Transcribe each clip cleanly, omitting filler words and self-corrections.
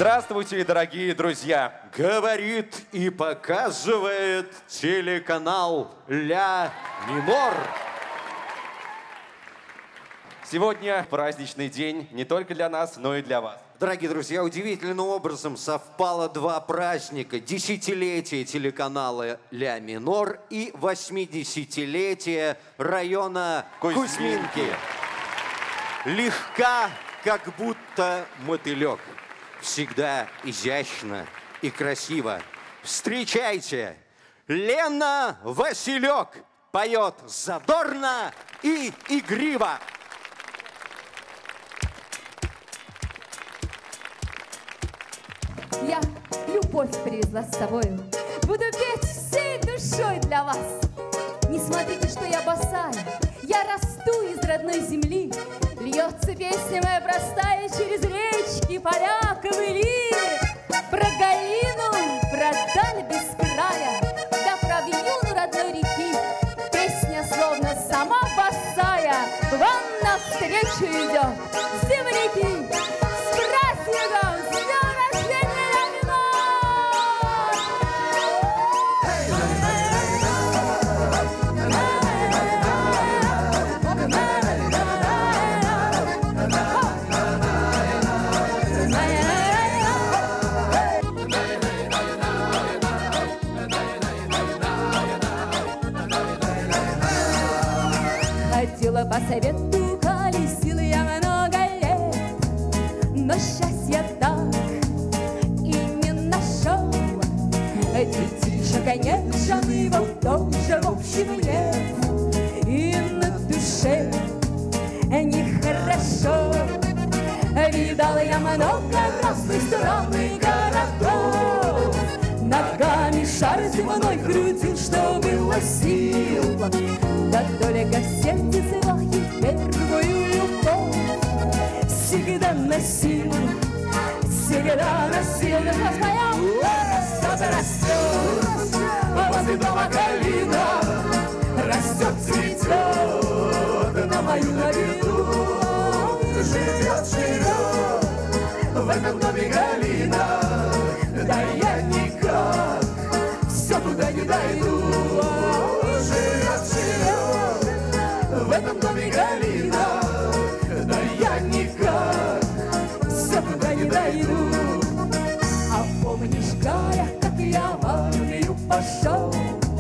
Здравствуйте, дорогие друзья! Говорит и показывает телеканал Ля Минор. Сегодня праздничный день не только для нас, но и для вас. Дорогие друзья, удивительным образом совпало два праздника. Десятилетие телеканала Ля Минор и 80-летие района Кузьминки. Легка, как будто мотылек. Всегда изящно и красиво. Встречайте, Лена Василек поет задорно и игриво. Я любовь привезла с собою, буду петь всей душой для вас. Не смотрите, что я босая, я расту из родной земли. Льется песня моя простая через речки, поля, ковыли. Про Галину, про даль без края, да про вьюну родной реки. Песня словно сама босая вам навстречу идет. Земляки, с праздником, с днем рождения, Ля Ходила по совету, колесила я много лет, но счастья так и не нашел. Детишек, конечно, его тоже в общем нет, и на душе нехорошо. Видала я много разных стран и городов, ногами шар земной крутил, что было сил. Да только в сердце своей первую любовь всегда носил, всегда носил. Любовь моя растет, растет, возле дома калина растет, цветет на мою новину. Живет, живет в этом доме Галина, да я никак все туда не дойду. Живет, живет в этом доме Галина, да я никак все туда не дойду. А помнишь, Галя, как я в армию пошел,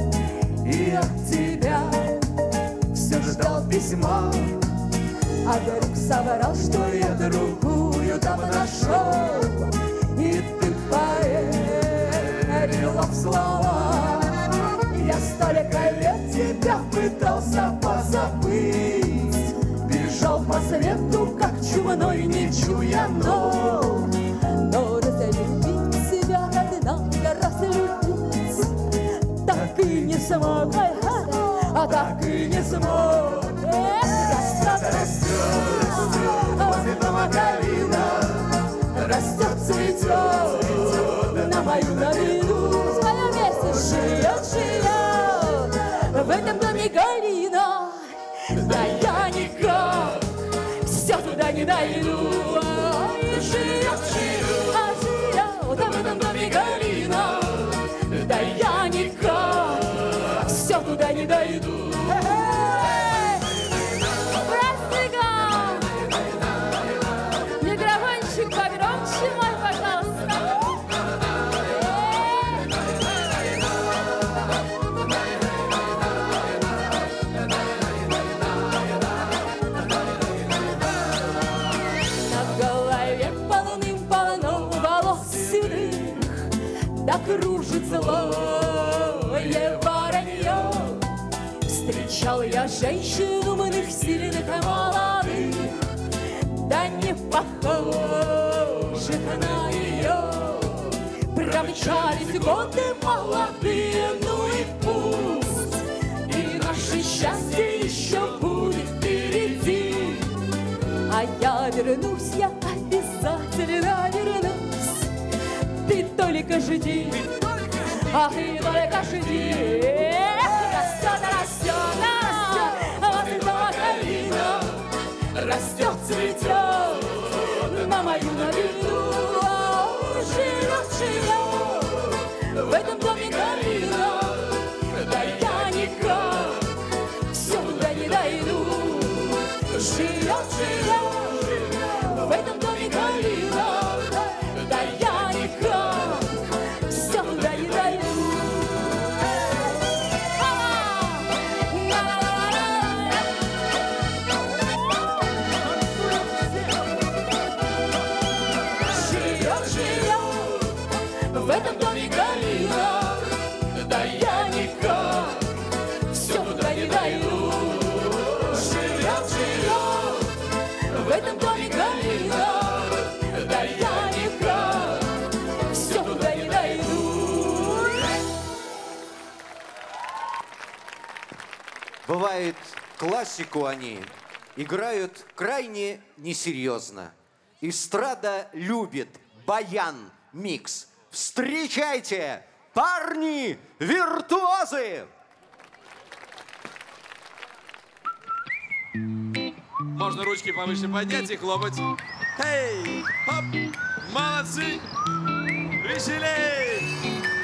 и от тебя все ждал письма, а друг соврал, что я другую там нашел, и ты поверила в слова. Я столько лет тебя пытался позабыть, бежал по свету, как чумной, не чуя ног. Но разлюбить себя, родная, разлюбить так и не смог, а так и не смог. Растет, растет, возле дома Галина растет, цветет на мою новину. В своем месте живет, живет в этом доме Галина, да я никак все туда не дойду. Живет, живет в этом доме Галина, да я никак все туда не дойду. Микрофончик погромче мой, пожалуйста. На голове полным-полно волос седых, да кружит злое воронье. Встречал я женщин умных, сильных и молодых, да не похожих на ее. Промчались годы молодые, ну и пусть, и наше счастье еще будет впереди. А я вернусь, я обязательно вернусь. Ты только жди, ах, ты только жди. Растет, растет, растет, возле дома Галина растет, цветет на мою новину. в этом доме горилла. Да я никак сюда не дойду. Живет, в этом доме горилла. Да я никак сюда не дойду. В этом доме горилла, да я никак все туда не дойду. Живет, в этом доме горилла, да я никак все туда не дойду. Бывает, классику они играют крайне несерьезно. Эстрада любит баян, микс. Встречайте, парни-виртуозы! Можно ручки повыше поднять и хлопать. Эй, хоп, молодцы, веселей!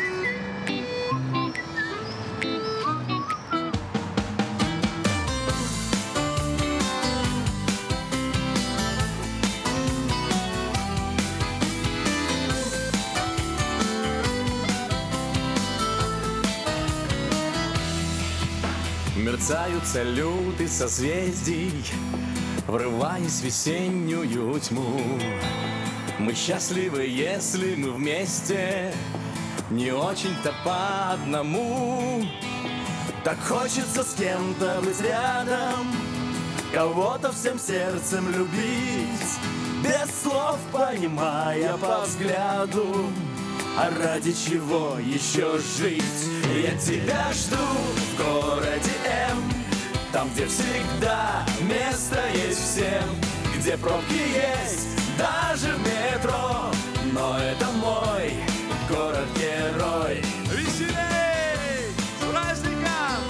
Мерцают салюты созвездий, врываясь в весеннюю тьму. Мы счастливы, если мы вместе, не очень-то по одному. Так хочется с кем-то быть рядом, кого-то всем сердцем любить, без слов понимая по взгляду, а ради чего еще жить? Я тебя жду в городе М, там, где всегда место есть всем, где пробки есть даже в метро, но это мой город-герой. Веселей! С праздником!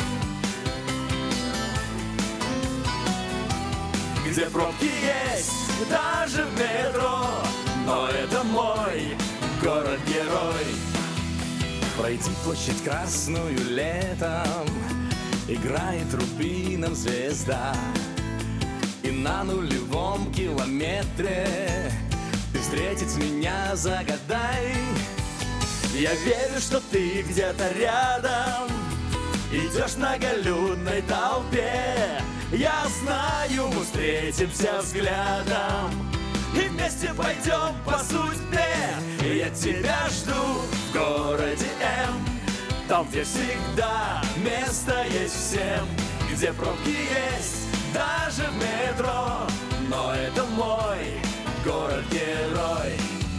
Где пробки есть даже в метро, но это мой город-герой. Пройти площадь Красную летом, играет рубином звезда, и на нулевом километре ты встретить меня загадай. Я верю, что ты где-то рядом, идешь в многолюдной толпе. Я знаю, мы встретимся взглядом и вместе пойдем по судьбе. Я тебя жду в городе М, там, где всегда место есть всем, где пробки есть даже в метро, но это мой город-герой.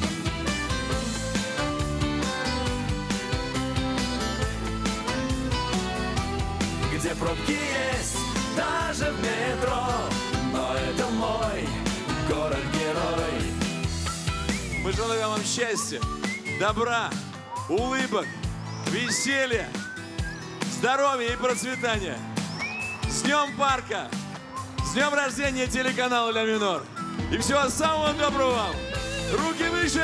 Где пробки есть даже в метро, но это мой город-герой. Мы желаем вам счастья, добра, улыбок, веселья, здоровья и процветания. С Днем Парка! С днем рождения телеканала «Ля Минор». И всего самого доброго вам! Руки выше!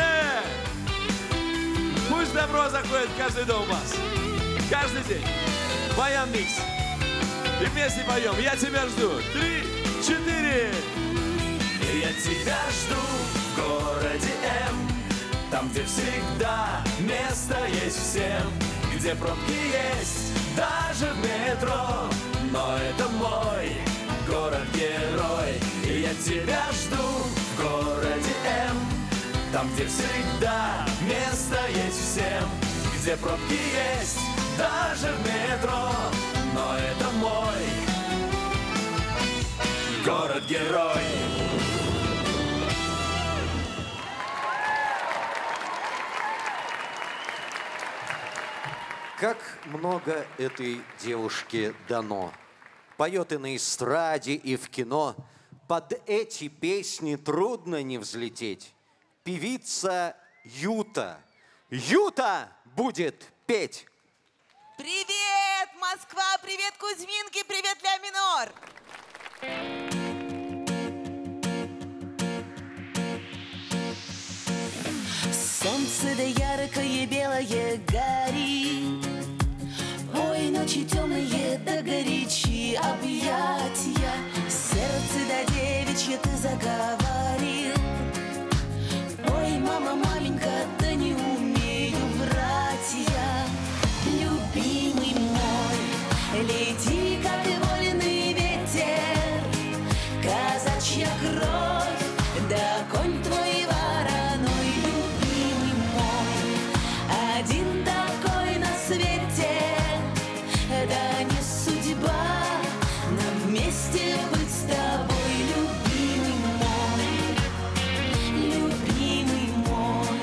Пусть добро заходит в каждый дом у вас. Каждый день. Баян микс. И вместе поем. Я тебя жду. 3, 4. Я тебя жду в городе М, там, где всегда место есть всем, где пробки есть даже в метро, но это мой город-герой. Я тебя жду в городе М, там, где всегда место есть всем, где пробки есть даже в метро, но это мой город-герой. Как много этой девушке дано. Поет и на эстраде, и в кино. Под эти песни трудно не взлететь. Певица Юта. Юта будет петь. Привет, Москва! Привет, Кузьминки! Привет, Ля Минор! Солнце да яркое белое горит, ой, ночи темные да горячие объятия. Сердце да девичье ты заговорил, ой, мама, маменька, да не умею врать я. Любимый мой, лети, как и вольный ветер, казачья кровь, да конь твой вороной. Любимый мой, один такой на свете, да не судьба нам вместе быть с тобой. Любимый мой, любимый мой.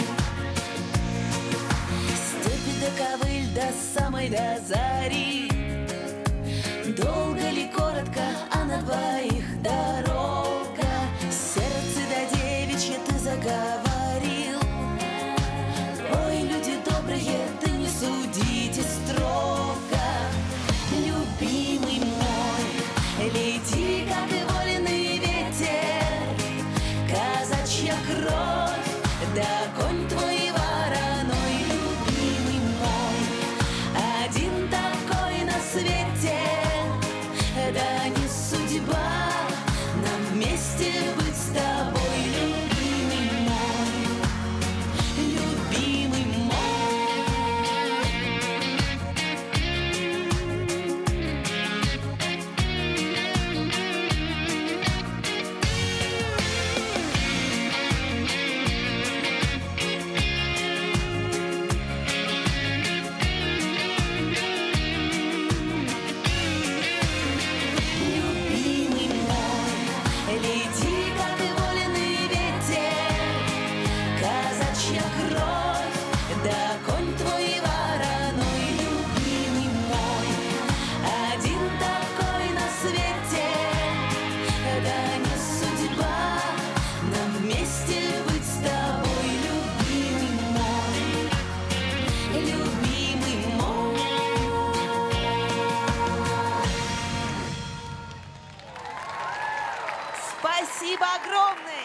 Степи да ковыль до самой до зари, долго ли, коротко, а на двоих дорога. Сердце да девичье ты заговорил, ой, люди добрые, ты не судите строго. Любимый мой, лети, как и вольный ветер, казачья кровь, да конь твой вороной. Любимый мой, один такой на свете, да не судьба нам вместе быть с тобой. Любимый мой, любимый мой. Любимый мой, лети, как и вольный ветер, казачья кровь, да конь твой вороной. Любимый мой, один такой на свете, да не судьба нам вместе быть с тобой. Любимый мой, любимый мой. Спасибо огромное!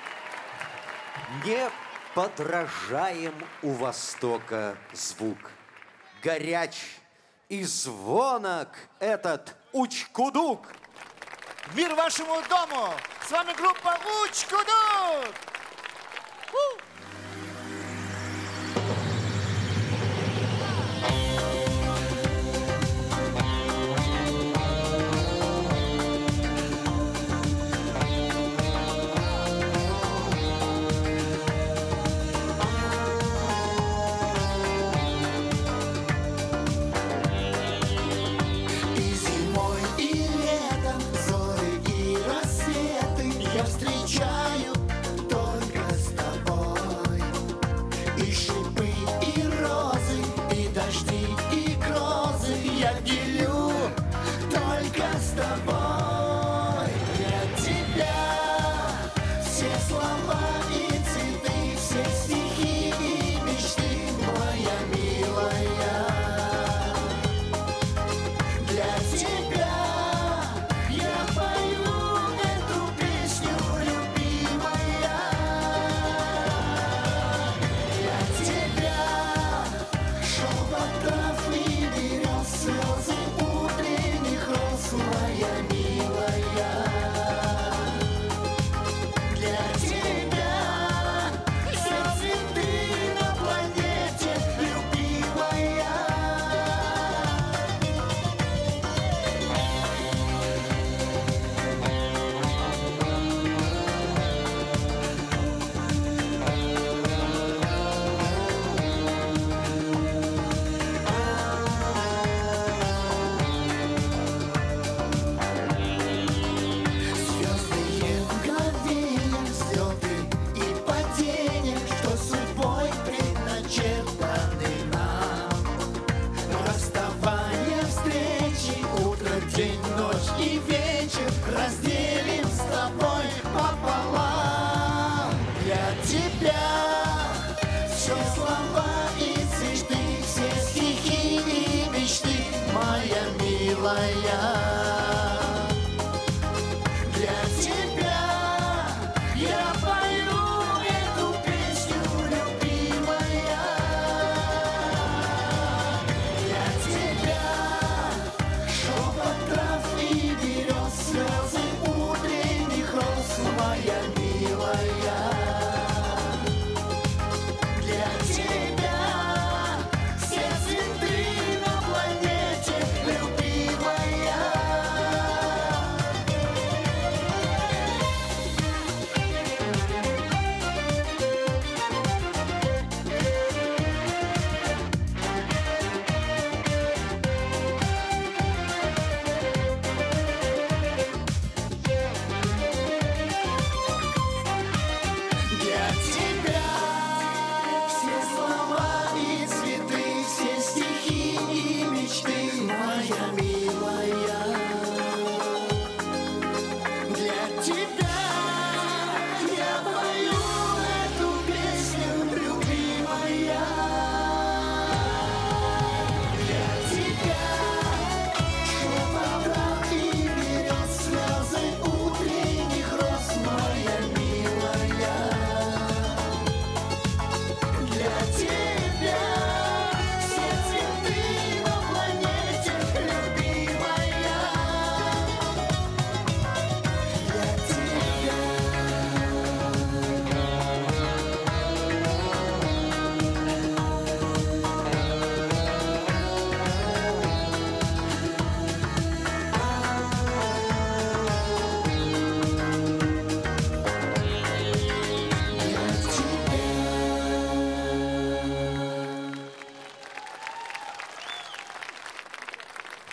Не подражаем у Востока звук. Горяч и звонок этот учкудук. Мир вашему дому! С вами группа Учкудук! И зимой, и летом, зоры и рассветы я встречаю только с тобой. И шипы, и розы, и дожди, и грозы я делю только с тобой. Для тебя все слова и цветы, все стихи и мечты, моя милая. Для тебя я пою эту песню, любимая. Для тебя шепот трав и берез, слезы утренних роз, моя милая. Для тебя все цветы на планете, любимая. Звездные мгновения, взлеты и падения, что судьбой предначертаны нам. Расставание, встречи, утро, день, ночь и вечер разделим с тобой пополам. Для тебя все слова и цветы, все стихи и мечты, моя милая. Для тебя я пою эту песню, любимая.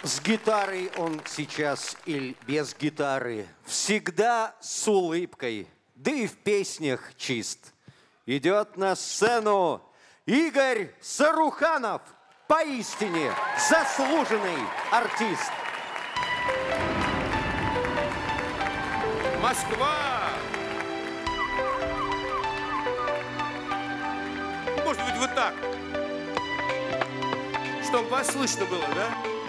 С гитарой он сейчас или без гитары, всегда с улыбкой, да и в песнях чист. Идет на сцену Игорь Саруханов, поистине заслуженный артист. Москва! Может быть, вот так. Чтобы вас слышно было, да?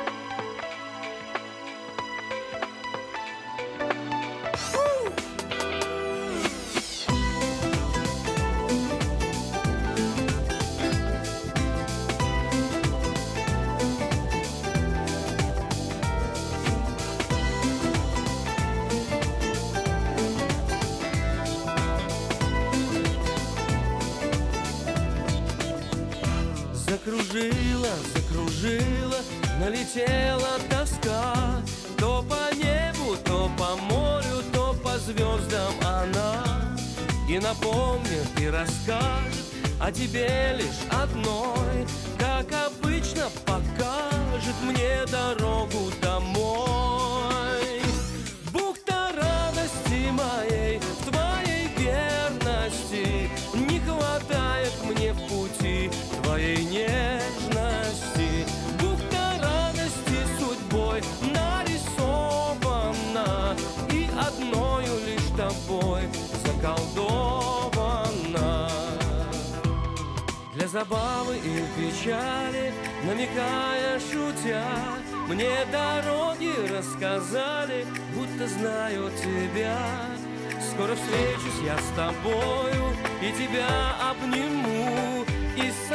Закружила, закружила, налетела тоска. То по небу, то по морю, то по звездам она. И напомнит, и расскажет о тебе лишь одной. Как обычно покажет мне дорогу домой. Бухта радости моей, в твоей верности. Не хватает мне в пути твоей нежности. Бухта радости судьбой нарисована, и одною лишь тобой заколдована. Для забавы и печали, намекая, шутя, мне дороги рассказали, будто знаю тебя. Скоро встречусь я с тобою и тебя обниму, и с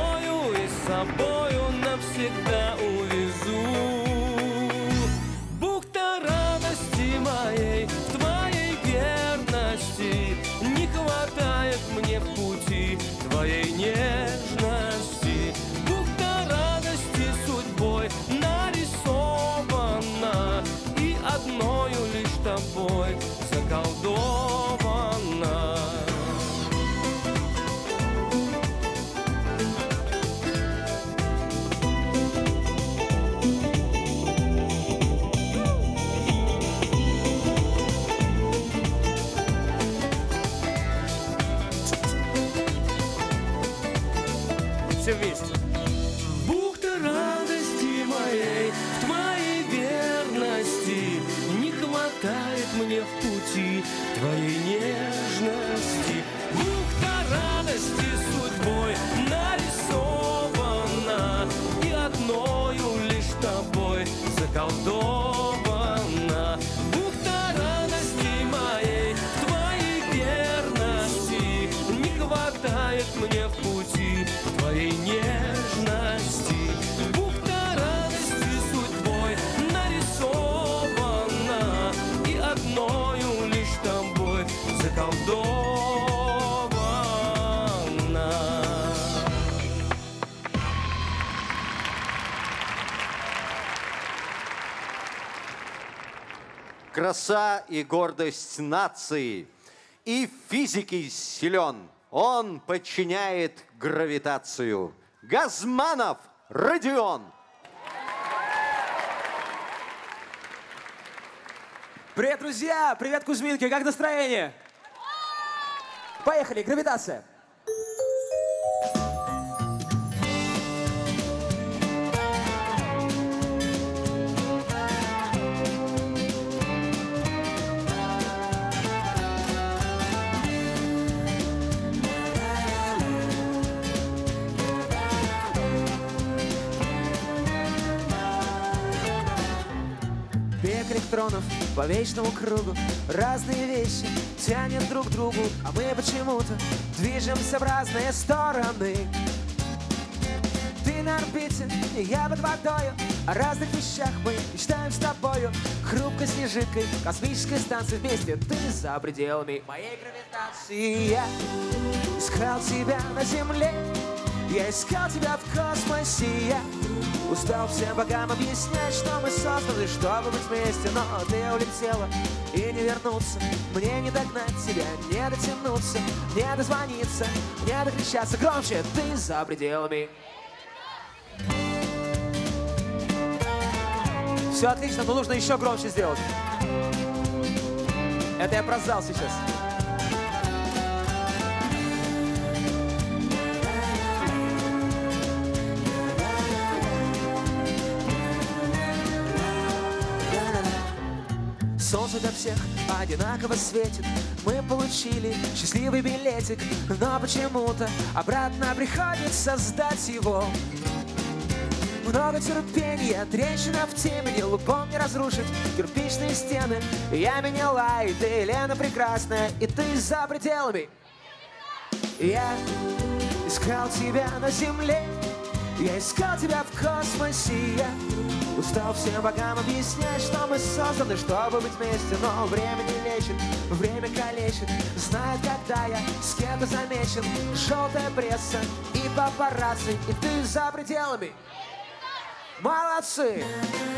собою навсегда увезу. Бухта радости моей, в твоей верности. Не хватает мне в пути твоей нежности. Бухта радости судьбой нарисована, и одною лишь тобой заколдована. Все вместе. Бухта радости моей, в твоей верности. Не хватает мне в пути твоей нежности. Бухта радости судьбой нарисована, и одною лишь тобой заколдована. Бухта радости моей, в твоей верности. Не хватает мне в пути твоей нежности. Бухта радости судьбой нарисована, и одною лишь тобой заколдована. Краса и гордость нации, и в физике силен. Он подчиняет гравитацию. Газманов Родион. Привет, друзья! Привет, Кузьминки! Как настроение? Поехали, гравитация! Бег электронов по вечному кругу, разные вещи тянет друг к другу, а мы почему-то движемся в разные стороны. Ты на орбите, и я под водою, о разных вещах мы мечтаем с тобою. Хрупкой снежинкой, космической станции вместе, ты за пределами моей гравитации. Я искал тебя на земле, я искал тебя в космосе. Я устал всем богам объяснять, что мы созданы, чтобы быть вместе. Но ты улетела и не вернуться. Мне не догнать тебя, не дотянуться, не дозвониться, не докричаться громче. Ты за пределами. Все отлично, но нужно еще громче сделать. Это я про зал сейчас. Солнце для всех одинаково светит. Мы получили счастливый билетик, но почему-то обратно приходится сдать его. Много терпения, трещина в темени, лупом не разрушить кирпичные стены. Я меняла, и ты, Лена, прекрасная, и ты за пределами. Я искал тебя на земле, я искал тебя в космосе. Я устал всем богам объяснять, что мы созданы, чтобы быть вместе. Но время не лечит, время калечит. Знает, когда я с кем-то замечен. Желтая пресса и папарацци, и ты за пределами. Молодцы!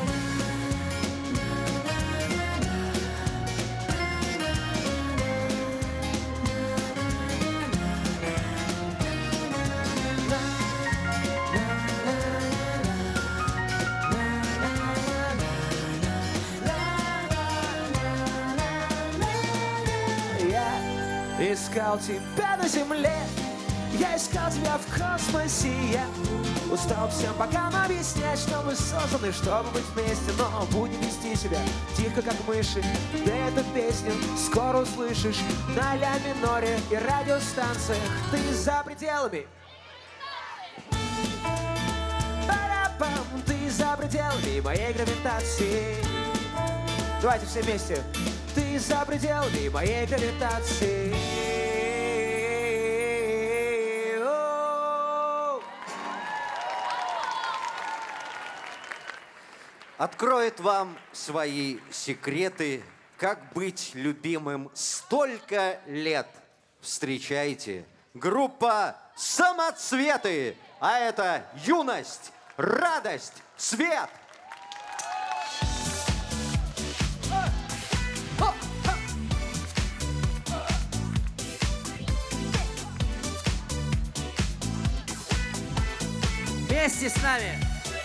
Я искал тебя на земле, я искал тебя в космосе. Я устал всем богам объяснять, что мы созданы, чтобы быть вместе. Но будем вести себя тихо, как мыши. Ты эту песню скоро услышишь на ля миноре и радиостанциях. Ты за пределами. Парапам, ты за пределами моей гравитации. Давайте все вместе. Ты за пределами моей гравитации. Откроет вам свои секреты, как быть любимым столько лет. Встречайте, группа «Самоцветы», а это юность, радость, цвет. Вместе с нами.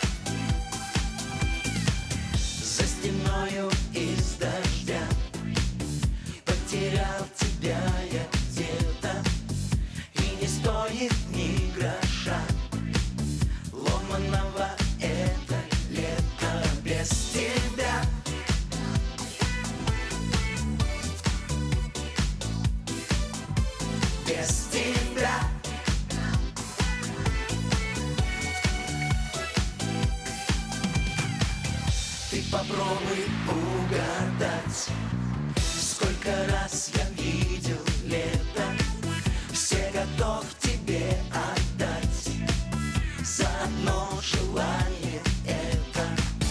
За стеною из дождя потерял тебя я где-то, и не стоит ни гроша ломаного это лето без тебя. Без тебя. Ты попробуй угадать, сколько раз я видел лето, все готов тебе отдать за одно желание это.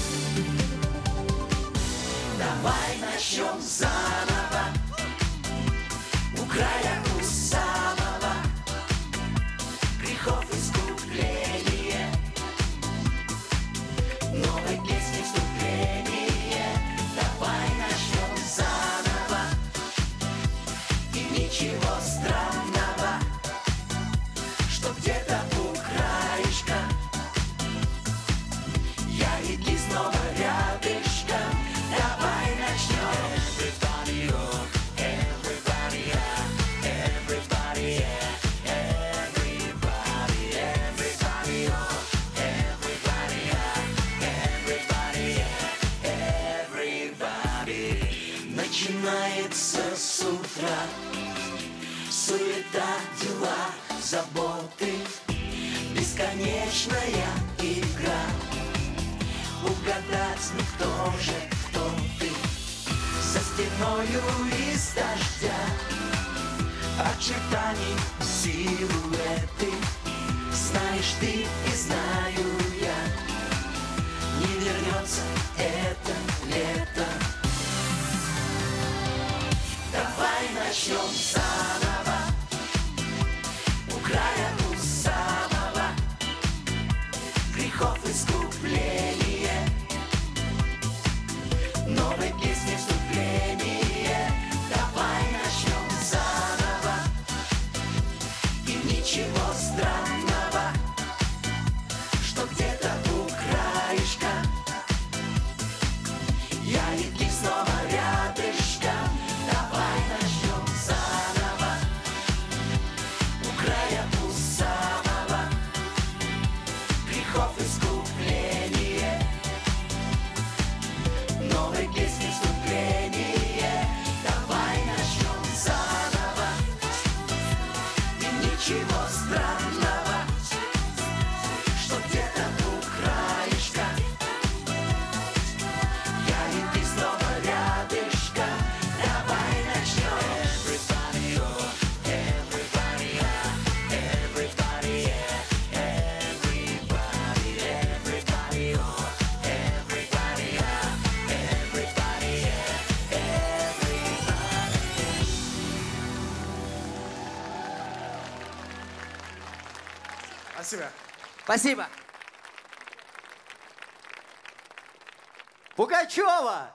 Давай начнем заново, у края, у самого грехов искупления, новой песни вступление. Давай начнем заново, и ничего странного, что где-то у краешка я и ты снова рядышком. Давай начнем. Everybody, oh, everybody, yeah, everybody, yeah, everybody, everybody, oh, everybody, yeah, everybody, yeah, everybody. Начинается с утра суета, дела, заботы, бесконечная игра. Угадать, ну кто же, кто ты? За стеною из дождя очертаний силуэты. Знаешь ты и знаю я, не вернется это лето. Давай начнем заново, у края, у самого грехов искупление, новой песни вступление. Давай начнем заново, и ничего странного, что где Спасибо. Спасибо. Пугачева,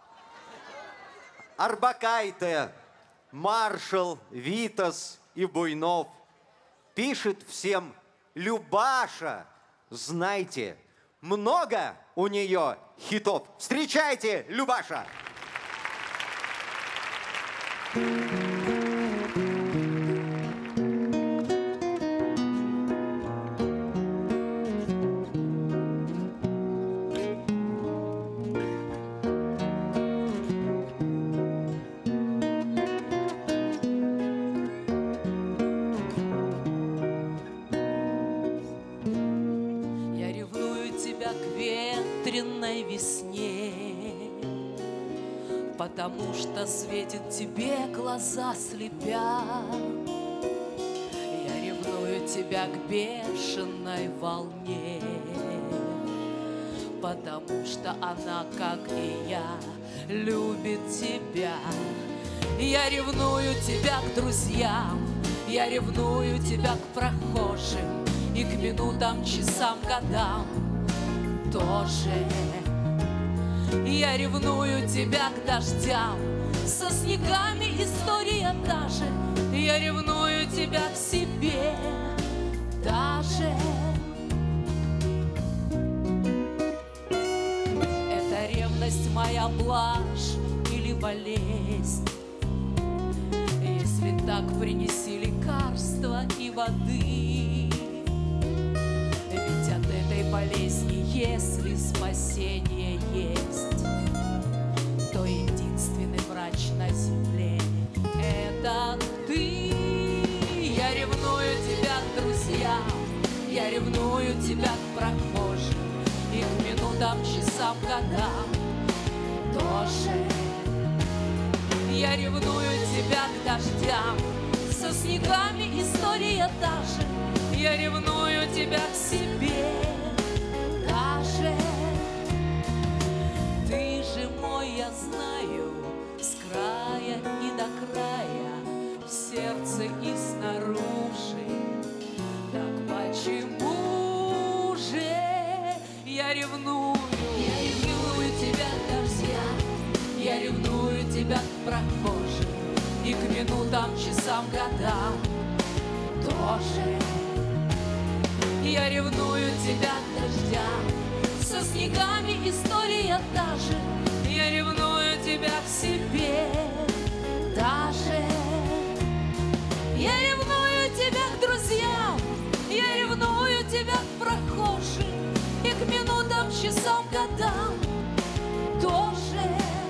Орбакайте, Маршал, Витас и Буйнов. Пишет всем Любаша. Знайте, много у нее хитов. Встречайте, Любаша! Потому что светит тебе глаза слепя. Я ревную тебя к бешеной волне, потому что она, как и я, любит тебя. Я ревную тебя к друзьям, я ревную тебя к прохожим и к минутам, часам, годам тоже. Я ревную тебя к дождям, со снегами история та же. Я ревную тебя к себе даже. Это ревность моя, блажь или болезнь. Если так, принеси лекарства и воды. Ведь от этой болезни, если спасение есть, то единственный врач на земле — это ты. Я ревную тебя к друзьям, я ревную тебя к прохожим и к минутам, часам, годам тоже. Я ревную тебя к дождям, со снегами история та же. Я ревную тебя к себе даже. Ты же мой, я знаю, с края и до края, в сердце и снаружи. Так почему же я ревную? Я ревную тебя к дождям, я ревную тебя к прохожим и к минутам, часам, годам тоже. Я ревную тебя к дождям, со снегами история та же. Я ревную тебя к себе даже. Я ревную тебя к друзьям, я ревную тебя к прохожим и к минутам, часам, годам тоже.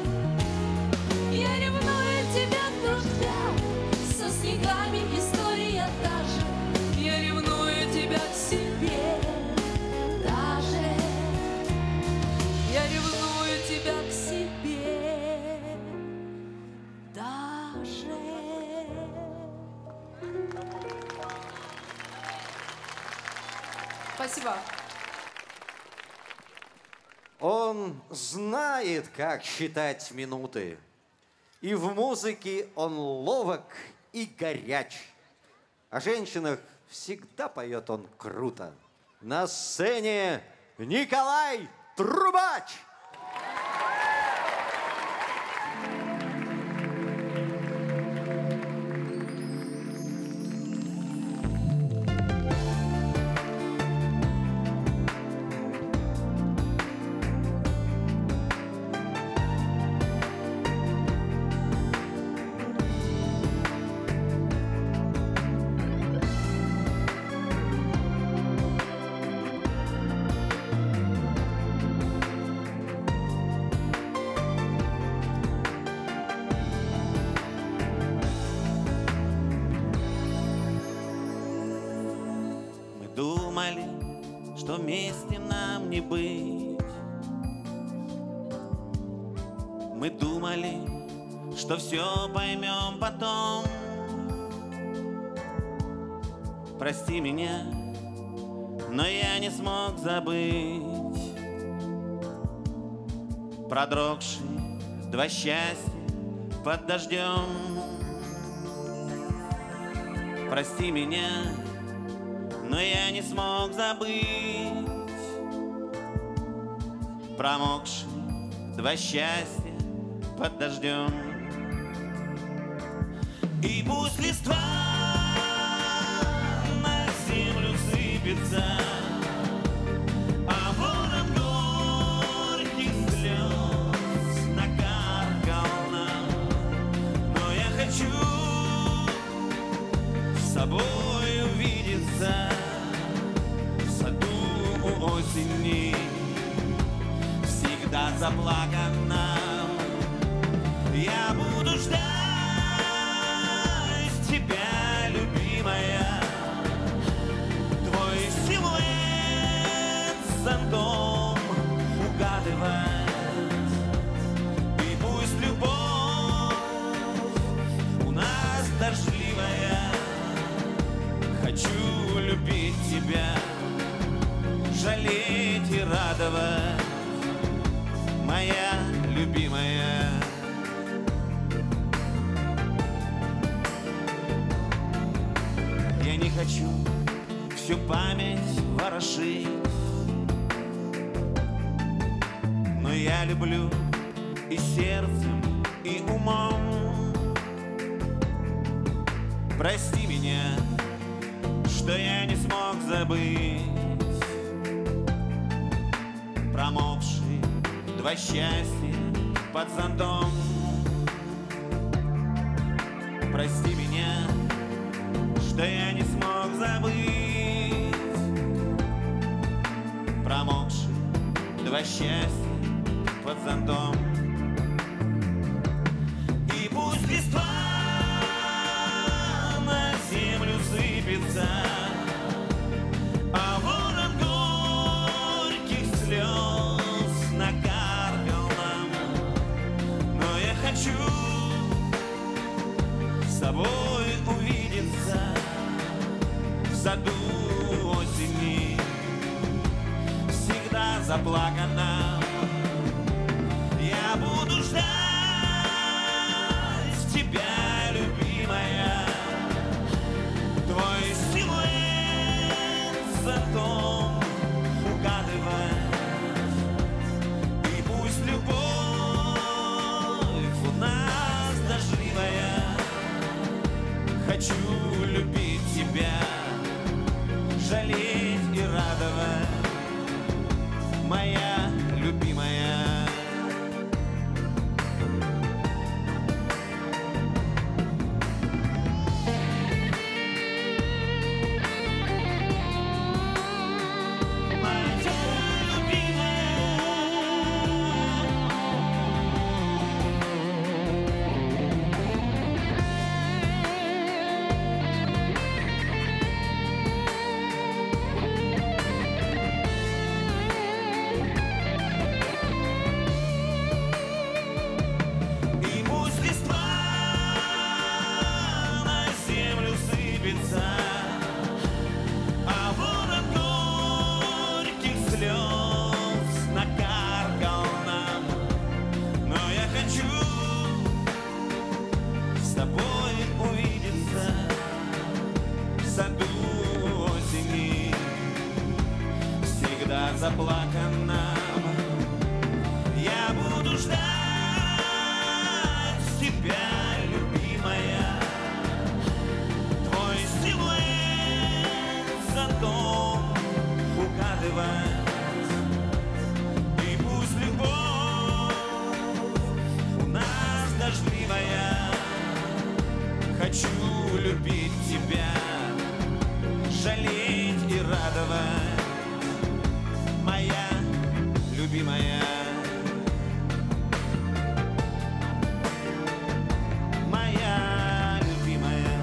Я ревную тебя к дождям, со снегами история та же. Я ревную тебя к себе даже. Я ревную тебя к себе даже. Спасибо. Он знает, как считать минуты. И в музыке он ловок и горяч. О женщинах всегда поет он круто. На сцене Николай Трубач! Думали, что вместе нам не быть. Мы думали, что все поймем потом. Прости меня, но я не смог забыть продрогшие два счастья под дождем. Прости меня, но я не смог забыть. Промокшие два счастья под дождем. И пусть листва на землю сыпется, а ворон горьких слез накаркал нам. Но я хочу с собой увидеться в саду у осени, всегда заплаканном. Я буду ждать тебя, любимая, твой силуэт зонтом угадывать. И пусть любовь у нас дождливая, хочу любить тебя, жалеть и радовать, моя любимая. Я не хочу всю память ворошить, но я люблю и сердцем, и умом. Прости меня, что я не смог забыть промокшие два счастья под зонтом. Прости меня, что я не смог забыть промокшие два счастья под зонтом. И пусть листва на землю сыпется, а ворон горьких слез накаркал нам. Но я хочу с тобой увидеться в саду осени, всегда заплаканном. Я буду ждать тебя, любимая, твой силуэт зонтом угадывать. И пусть любовь у нас дождливая, хочу любить тебя, жалеть и радовать, моя любимая. Заплаканном. Я буду ждать тебя, любимая, твой силуэт зонтом угадывать. И пусть любовь у нас дождливая, хочу любить тебя, жалеть и радовать, моя любимая. Моя любимая.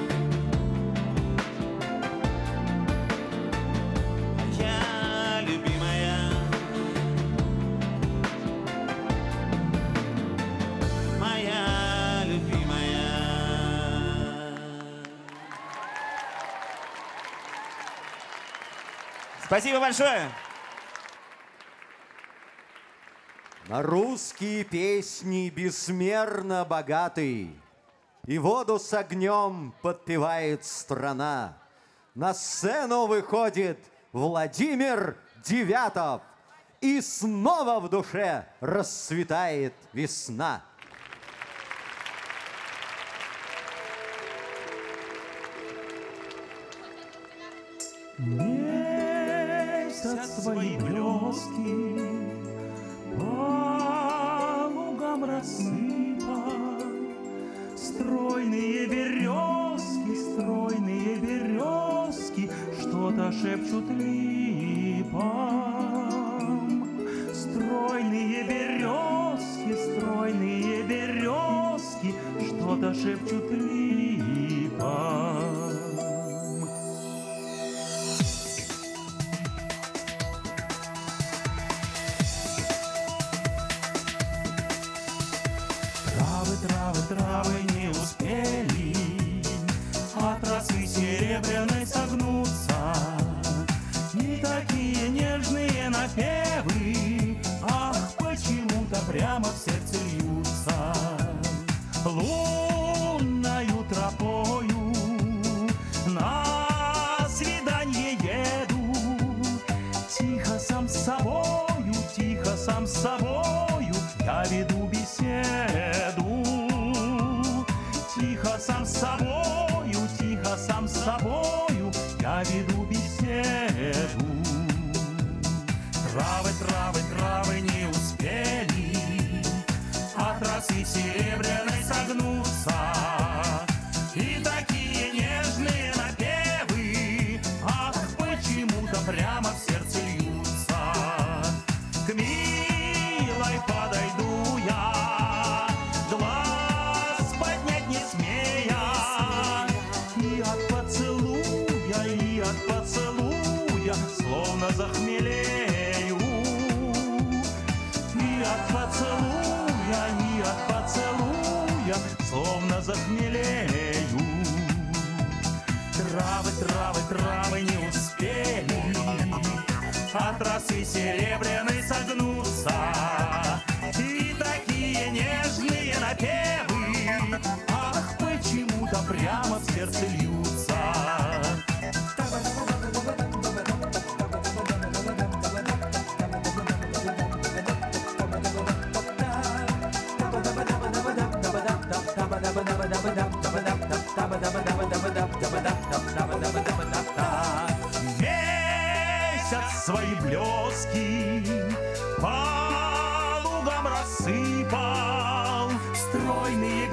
Моя любимая. Моя любимая. Спасибо большое. На русские песни бессмерно богатый, и воду с огнем подпевает страна. На сцену выходит Владимир Девятов. И снова в душе расцветает весна. Месяц свои блески по лугам рассыпал. Стройные березки что-то шепчут липам. Стройные березки что-то шепчут липам. Травы не успели от росы серебряной согнуться. И такие нежные напевы, ах, почему-то прямо в сердце льются. Лунною тропою на свидание еду. Тихо сам с собою я веду беседу. Тихо сам с собою я веду беседу. Травы не успели от росы серебряной согнуться. И такие нежные напевы, ах, почему-то прямо в сердце льются. К милой подойду я, глаз поднять не смея, и от поцелуя словно захмелею. И от поцелуя словно захмелею. Травы не успели от росы серебряной согнуться. И такие нежные напевы, ах, почему-то прямо в сердце льются. Месяц свои блески по лугам рассыпал. Стройные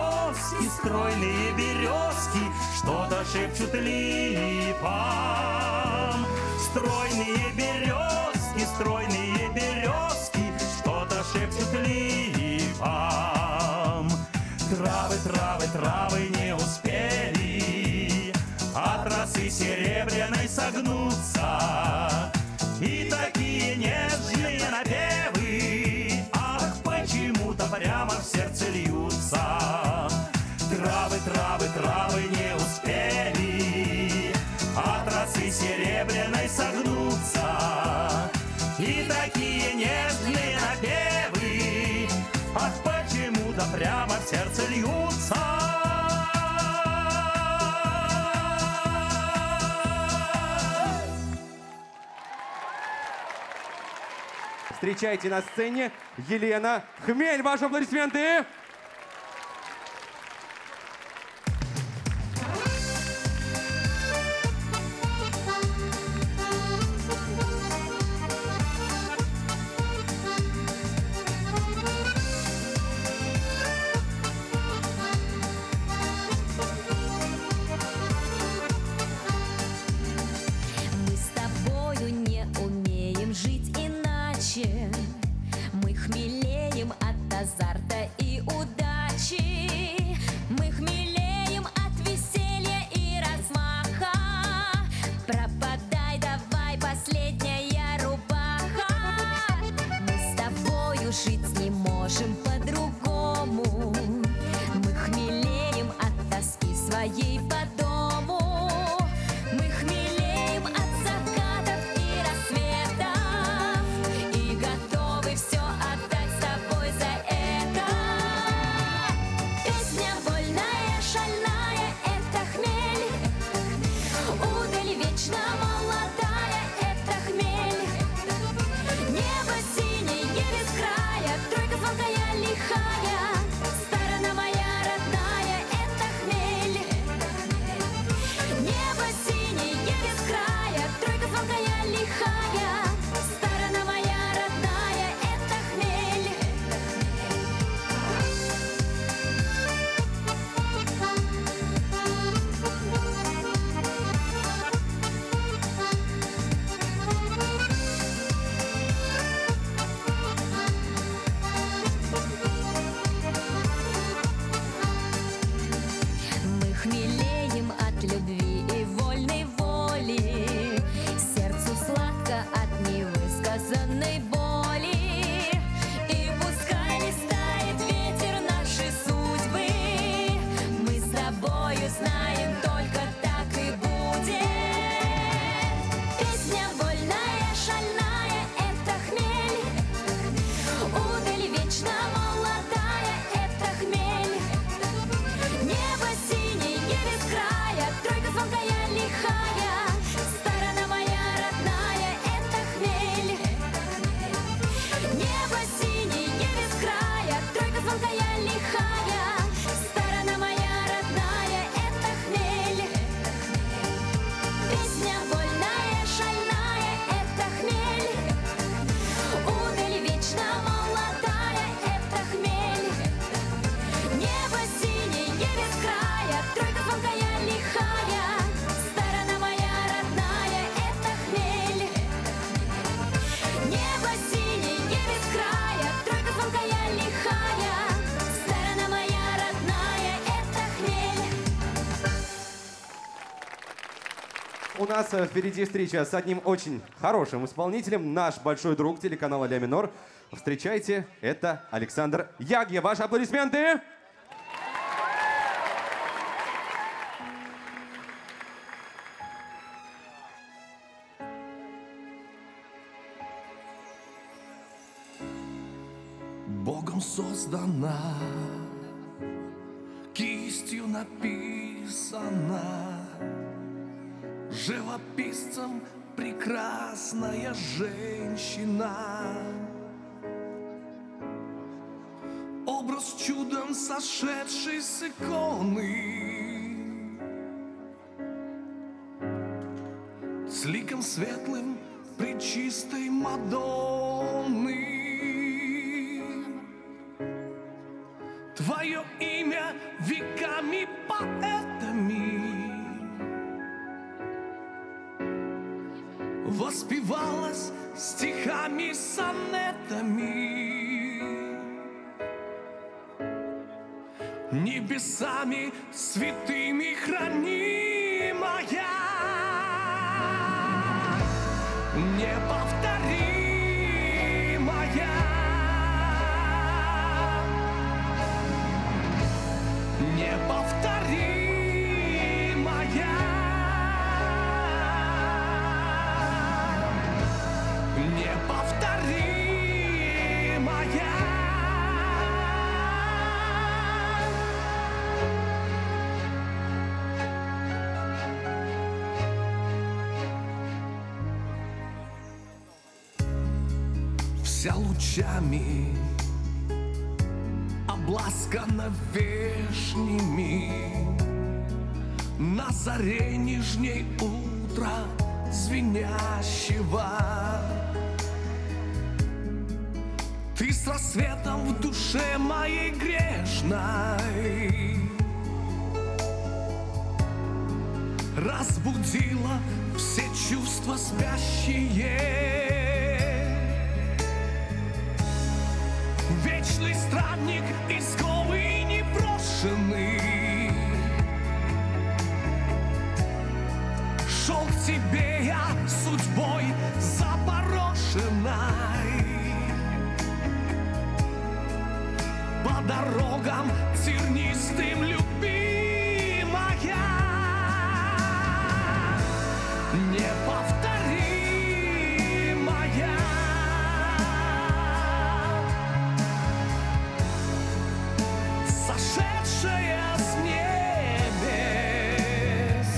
березки что-то шепчут липам. Стройные березки что-то шепчут липам. Травы не успели от росы серебряной согнуться. И такие нежные напевы, ах, почему-то прямо в сердце льются. Травы не успели от росы серебряной согнуться. И такие нежные напевы, ах, почему-то прямо в сердце льются. Встречайте на сцене Елена Хмель. Ваши аплодисменты. Мы с тобою не умеем жить иначе. Мы хмелеем от азарта и удачи. Мы хмелеем от веселья и размаха. Пропадай давай, последняя рубаха. Мы с тобою жить не можем по-другому. Мы хмелеем от тоски своей по дому. Мы хмелеем от закатов и рассветов. И готовы все отдать с тобой за это. Песня вольная, шальная, это хмель. у нас впереди встреча с одним очень хорошим исполнителем, наш большой друг телеканала «Ля минор». Встречайте, это Александр Ягья. Ваши аплодисменты! Богом создана, кистью написана, живописцем прекрасная женщина. Образ чудом сошедший с иконы, с ликом светлым пречистой Мадонны. Твое имя веками поэтами воспевалось стихами, сонетами, небесами святыми хранимая, неповторимая, неповторимая, неповторимая. Вся лучами обласкана вешними, на заре нижней утра звенящего. Ты с рассветом в душе моей грешной разбудила все чувства спящие. Вечный странник, изголый непрошенный, шел к тебе я судьбой запорошенной, по дорогам тернистым любимая, неповторимая, сошедшая с небес,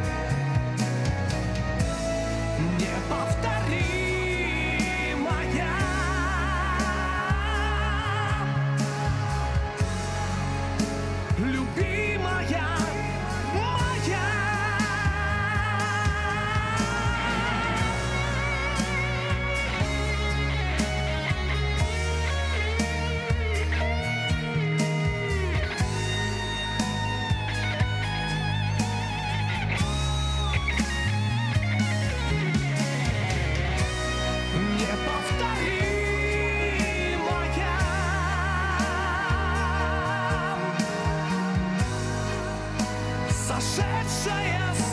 неповторимая, любимая моя. Сошедшая с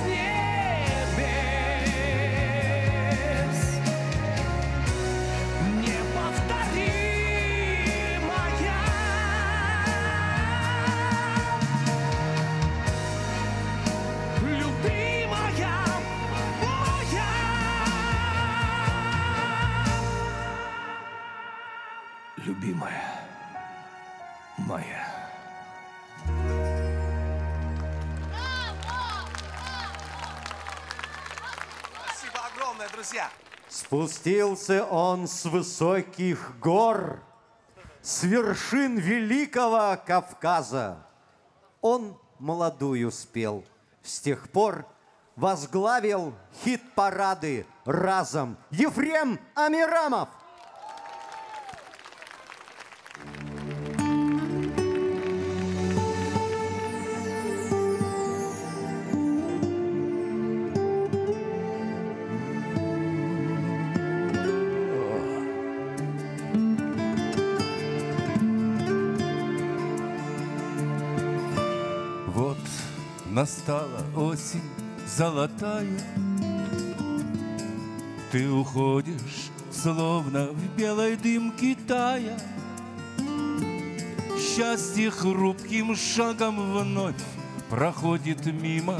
небес, неповторимая, любимая моя. Любимая моя. Спасибо огромное, друзья. Спустился он с высоких гор, с вершин великого Кавказа. Он молодую спел, с тех пор возглавил хит-парады разом Ефрем Амирамов. Вот настала осень золотая, Ты уходишь, словно в белой дымке тая. Счастье хрупким шагом вновь проходит мимо.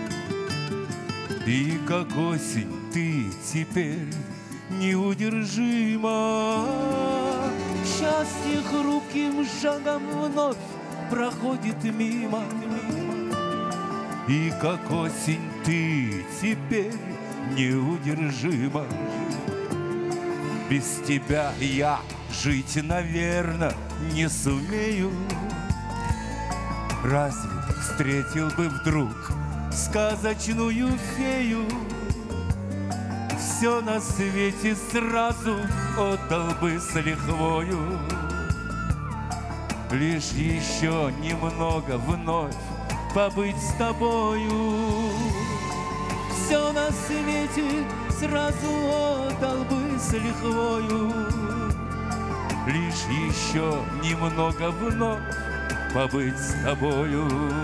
И как осень ты теперь неудержима. Счастье хрупким шагом вновь проходит мимо. И как осень ты теперь неудержима. Без тебя я жить, наверно, не сумею. Разве встретил бы вдруг сказочную фею? Все на свете сразу отдал бы с лихвою. Лишь еще немного вновь побыть с тобою. Все на свете сразу отдал бы с лихвою. Лишь еще немного вновь побыть с тобою.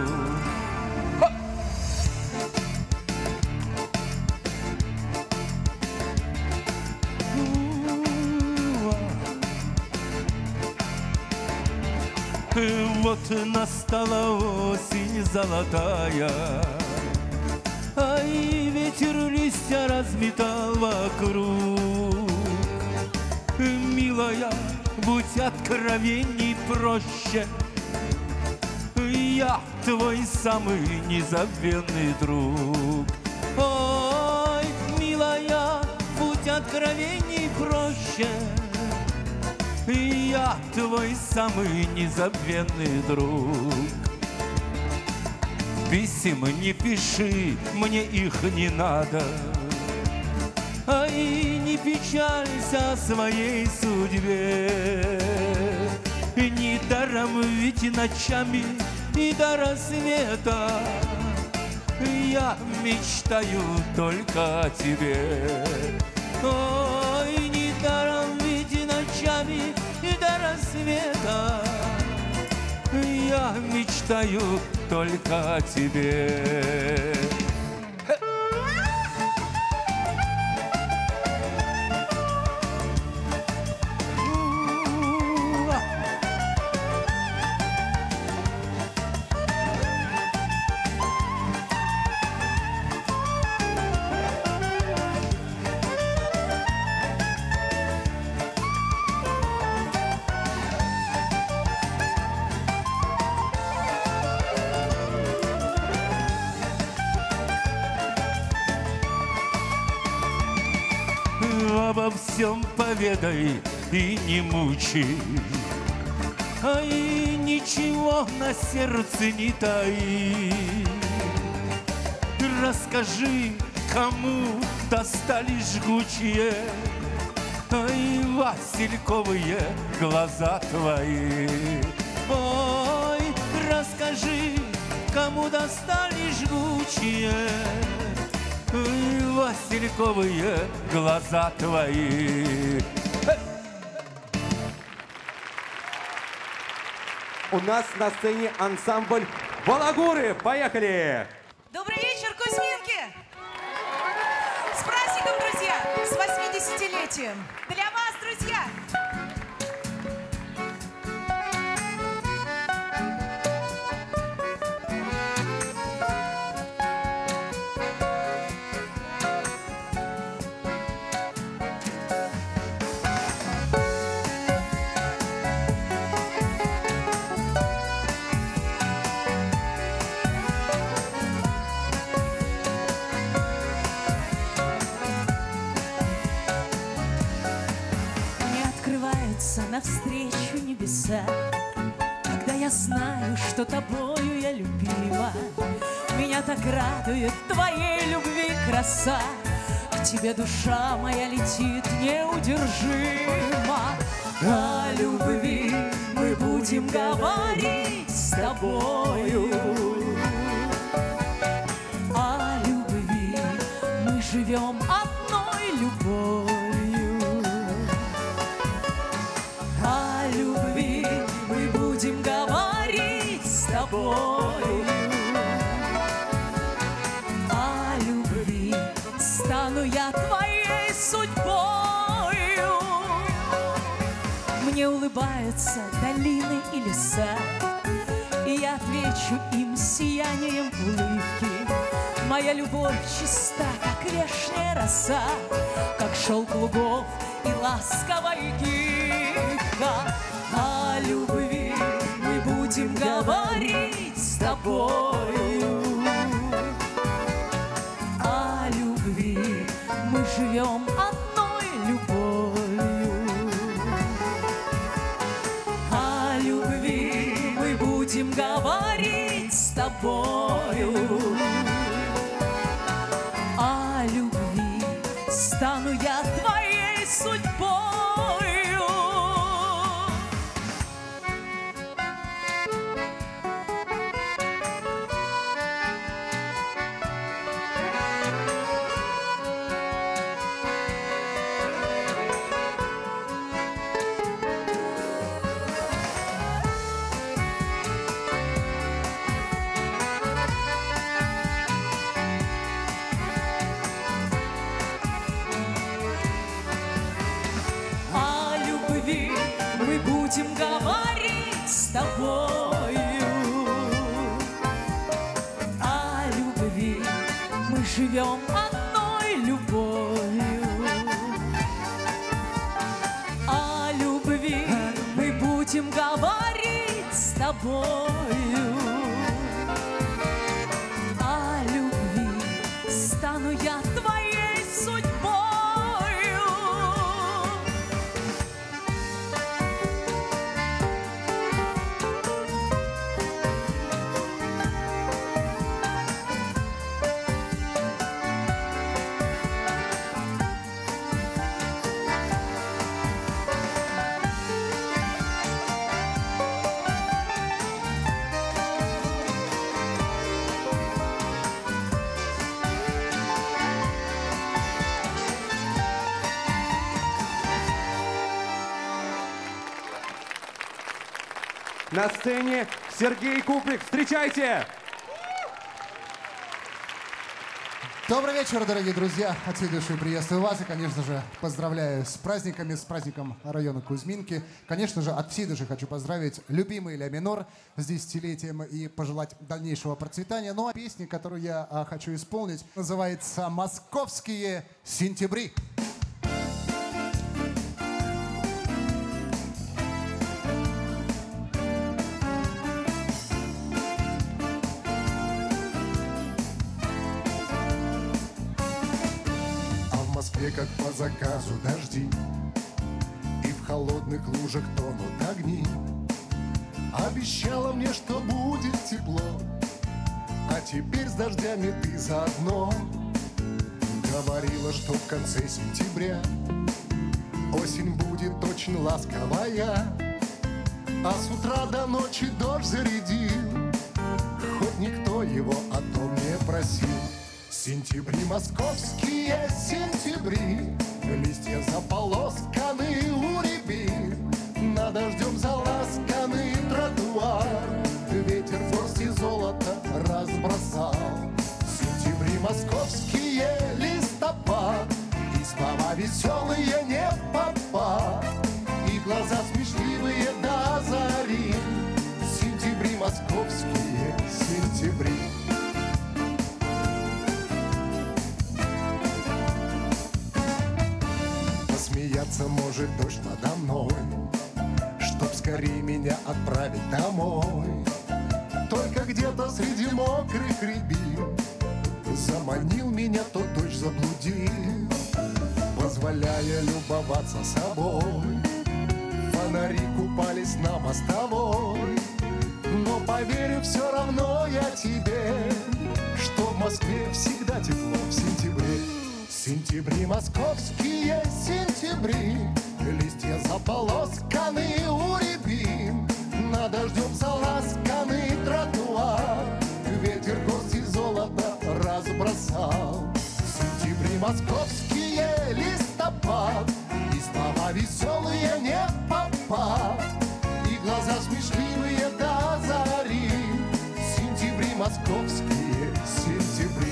Вот настала осень золотая, а и ветер листья разметал вокруг. Милая, будь откровенней проще, я твой самый незабвенный друг. Ой, милая, будь откровенней проще, я твой самый незабвенный друг. Писем не пиши, мне их не надо, а и не печалься о своей судьбе. Недаром ведь ночами и до рассвета я мечтаю только о тебе. Ой, недаром ведь ночами и до рассвета я мечтаю только о тебе. Обо всем поведай и не мучи, а и ничего на сердце не таи. Расскажи, кому достали жгучие, а и васильковые глаза твои. Ой, расскажи, кому достали жгучие васильковые глаза твои. У нас на сцене ансамбль «Балагуры». Поехали! Добрый вечер, Кузьминки! С праздником, друзья! С 80-летием! Для вас, друзья! Навстречу небеса, когда я знаю, что тобою я любима. Меня так радует твоей любви краса, к тебе душа моя летит неудержимо. О любви мы будем говорить с тобою, о любви мы живем одной любовью. Будем говорить с тобою о любви. Стану я твоей судьбой. мне улыбаются долины и леса, и я отвечу им сиянием улыбки. Моя любовь чиста, как вешняя роса, как шелк лугов и ласковая гибка. О любви мы будем говорить с тобою. О любви мы живем одной любовью. О любви мы будем говорить с тобою. О любви стану я твоей судьбою. Будем говорить с тобою. О любви мы живем одной любовью. О любви мы будем говорить с тобою. О любви стану я твоей судьбою. На сцене Сергей Куплик. Встречайте! Добрый вечер, дорогие друзья. От всей души приветствую вас и, конечно же, поздравляю с праздниками, с праздником района Кузьминки. Конечно же, от всей души хочу поздравить любимый ля минор с 10-летием и пожелать дальнейшего процветания. Ну а песня, которую я хочу исполнить, называется «Московские сентябри». Как по заказу дожди, и в холодных лужах тонут огни. Обещала мне, что будет тепло, а теперь с дождями ты заодно. Говорила, что в конце сентября осень будет очень ласковая, а с утра до ночи дождь зарядил, хоть никто его о том не просил. Сентябри, московские сентябри, листья заполосканы у рябин, над дождем заласканный тротуар, ветер горсти золота разбросал. Сентябри, московские листопад, и слова веселые не в попад, и глаза смешливые до зари. Сентябри, московские сентябри. Смеяться может дождь надо мной, чтоб скорее меня отправить домой. Только где-то среди мокрых рябин заманил меня тот дождь, заблудил, позволяя любоваться собой. Фонари купались на мостовой, но поверю все равно я тебе, что в Москве всегда тепло в сентябре. Сентябри, московские сентябри, листья заполосканы у рябин, над дождем заласканный тротуар, ветер горсти золота разбросал. Сентябри, московские листопад, и слова веселые не в попад, и глаза смешливые до зари. Сентябри, московские сентябри.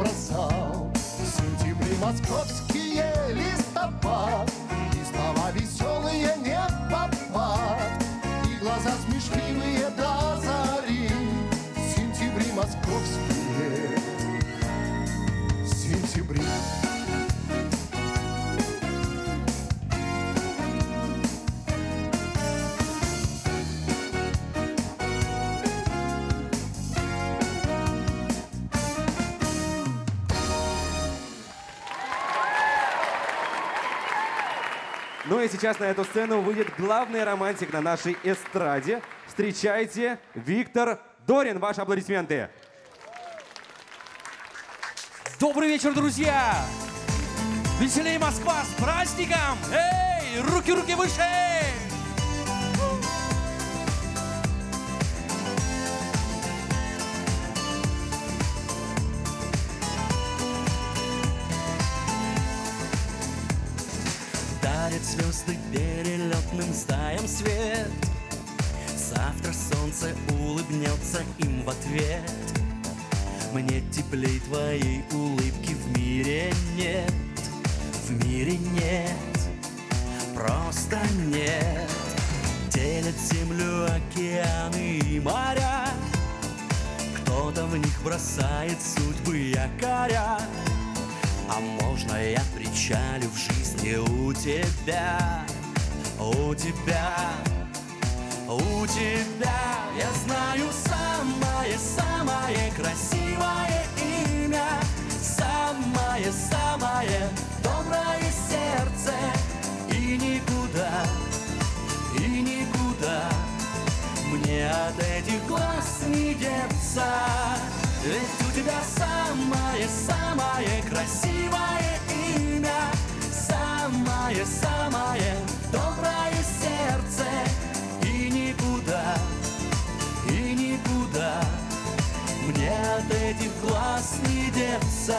бросал. В сентябре московские листопад, и слова веселые не в попад, и глаза смешливые до зари. В сентябре московские сентябри. Ну и сейчас на эту сцену выйдет главный романтик на нашей эстраде. Встречайте, Виктор Дорин. Ваши аплодисменты. Добрый вечер, друзья! Веселей Москва с праздником! Эй, руки выше! Дарит звезды перелетным стаям свет. Завтра солнце улыбнется им в ответ. Мне теплей твоей улыбки в мире нет. В мире нет, просто нет. Делят землю океаны и моря. Кто-то в них бросает судьбы якоря. А можно я причалю в жизни у тебя, у тебя, у тебя? Я знаю самое-самое красивое имя, самое-самое доброе сердце. И никуда мне от этих глаз не деться. Ведь у тебя самое-самое красивое имя, самое-самое доброе сердце. И никуда мне от этих глаз не деться.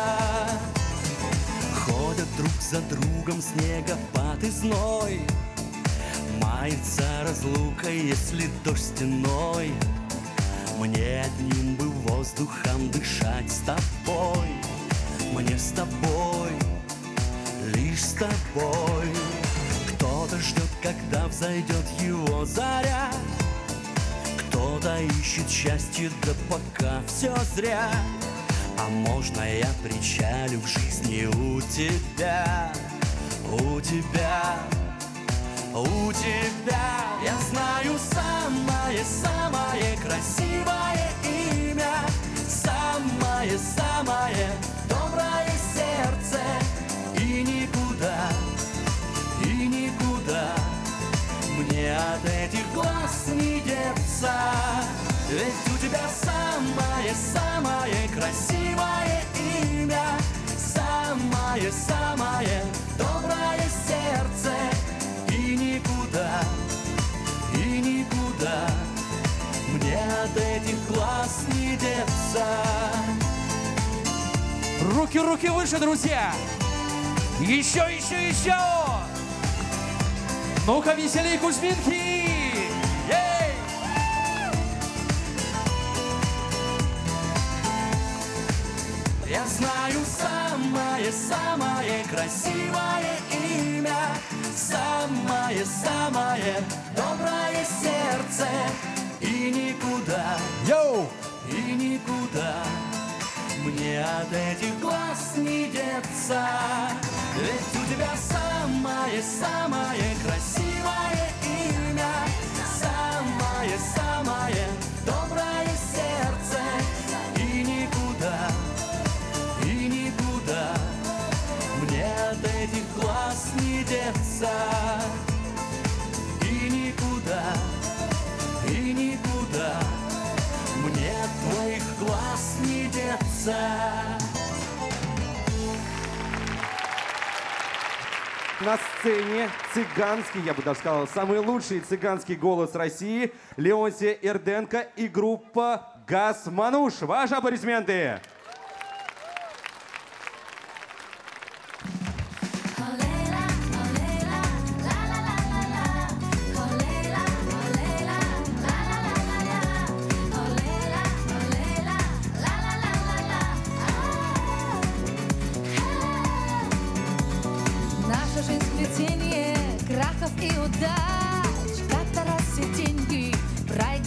Ходят друг за другом снегопад и зной. Мается разлука, если дождь стеной. Мне одним бы воздухом дышать с тобой. Мне с тобой, лишь с тобой. Кто-то ждет, когда взойдет его заря. Кто-то ищет счастье, да пока все зря. А можно я причалю в жизни у тебя, у тебя, у тебя? Я знаю самое-самое красивое имя, самое-самое доброе сердце. И никуда мне от этих глаз не деться. Ведь у тебя самое-самое красивое имя, самое-самое доброе сердце. И никуда мне от этих глаз не деться. Руки выше, друзья! Еще! Ну-ка, веселей, Кузьминки! Ей! Я знаю самое-самое красивое имя, самое-самое доброе сердце. И никуда мне от этих глаз не деться. Ведь у тебя самое-самое красивое имя, самое-самое доброе сердце. И никуда мне от этих глаз не деться. И никуда мне от твоих глаз не деться. На сцене цыганский, я бы даже сказал, самый лучший цыганский голос России Леонтий Эрденко и группа «Газ Мануш». Ваши аплодисменты!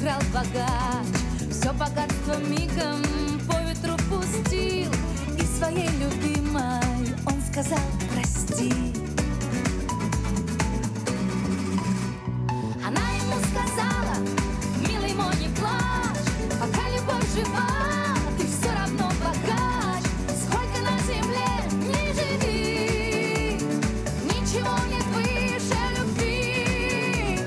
украл богач, все богатство мигом по ветру пустил, и своей любимой он сказал прости. Она ему сказала: милый мой, не плачь, пока любовь жива, ты все равно богач. Сколько на земле не живи, ничего нет выше любви.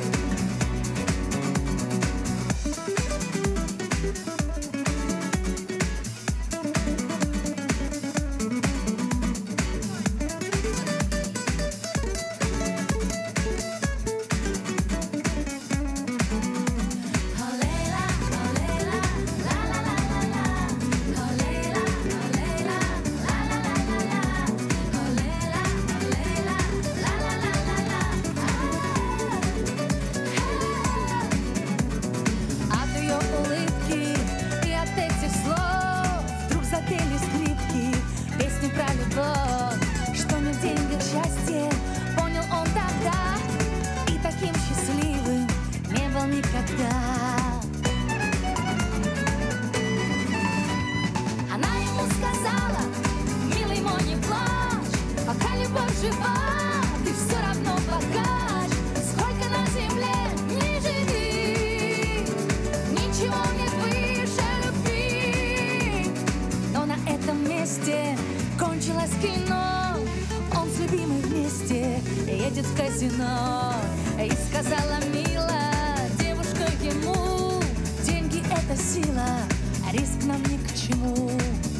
От ее улыбки и от этих слов вдруг запели скрипки песни про любовь, что не в деньгах счастье, понял он тогда, и таким счастливым не был никогда. Она ему сказала: милый мой, не плачь, пока любовь жива, ты все равно богач. Сколько на земле не живи, ничего нет выше любви. Но на этом месте кончилось кино. Он с любимой вместе едет в казино. И сказала мило девушка ему: деньги — это сила, а риск нам ни к чему.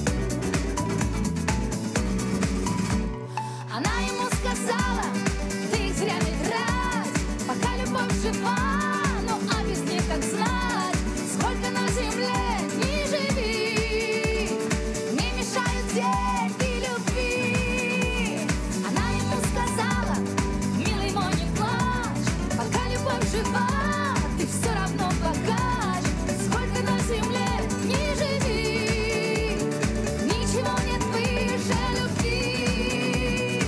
Она ему сказала: ты их зря не трать, пока любовь жива, ну а без них как знать. Сколько на земле не живи, не мешают деньги любви. Она ему сказала: милый мой, не плачь, пока любовь жива, ты все равно богач. Сколько на земле не живи, ничего нет выше любви.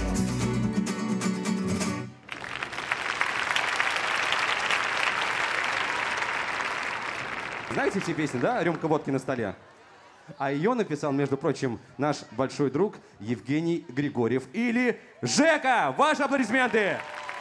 Знаете эти песни, да? «Рюмка водки на столе». А ее написал, между прочим, наш большой друг Евгений Григорьев. Или Жека! Ваши аплодисменты!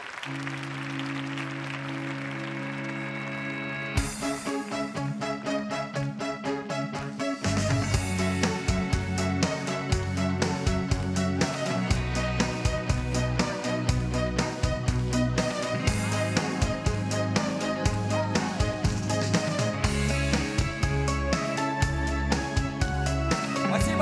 Спасибо!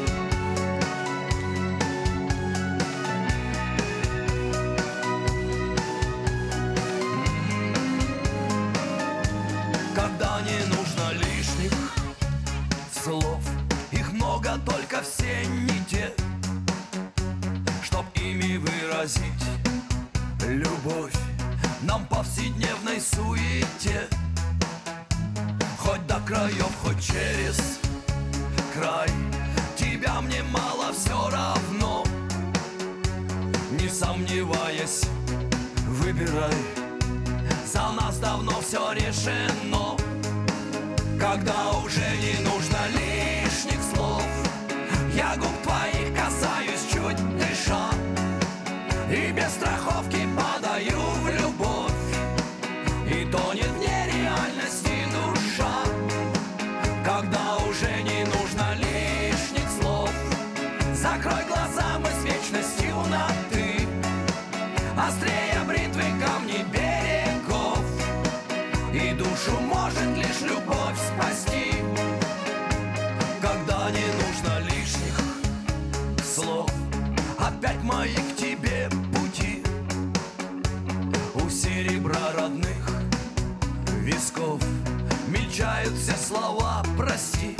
Когда не нужно лишних слов, их много, только все не те, чтоб ими выразить любовь нам повседневной суете. Хоть до краев, хоть через край, тебя мне мало, все равно. Не сомневаясь, выбирай, за нас давно все решено. Когда уже не нужно лишних слов, я губ твоих касаюсь, чуть дыша, и без страховки падаю в любовь, и тонет в нереальности душа. Когда уже не нужно лишних слов, закрой глаза, мы с вечностью на «ты», острее бритвы камни берегов, и душу может лишь любовь спасти. Когда не нужно лишних слов, опять мои к тебе пути, у серебра родных висков мельчают все слова «прости».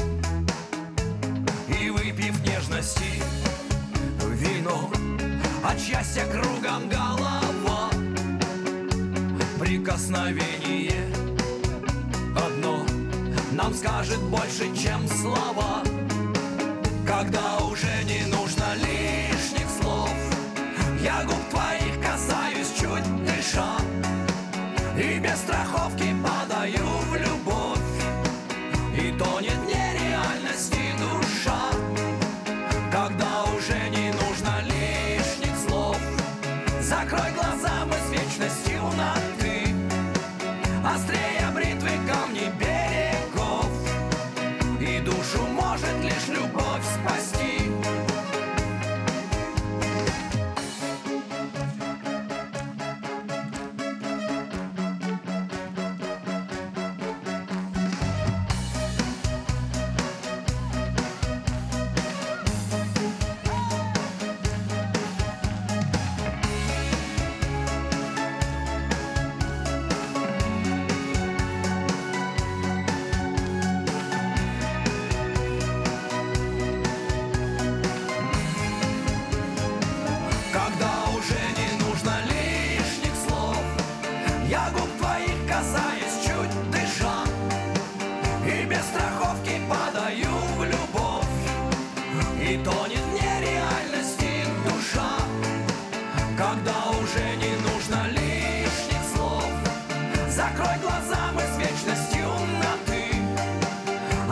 И выпив нежности вино, от счастья кругом голова, прикосновение одно нам скажет больше, чем слова. Когда уже не нужно лишних слов, я губ твоих касаюсь, чуть дыша, и без страховки падаю в любовь,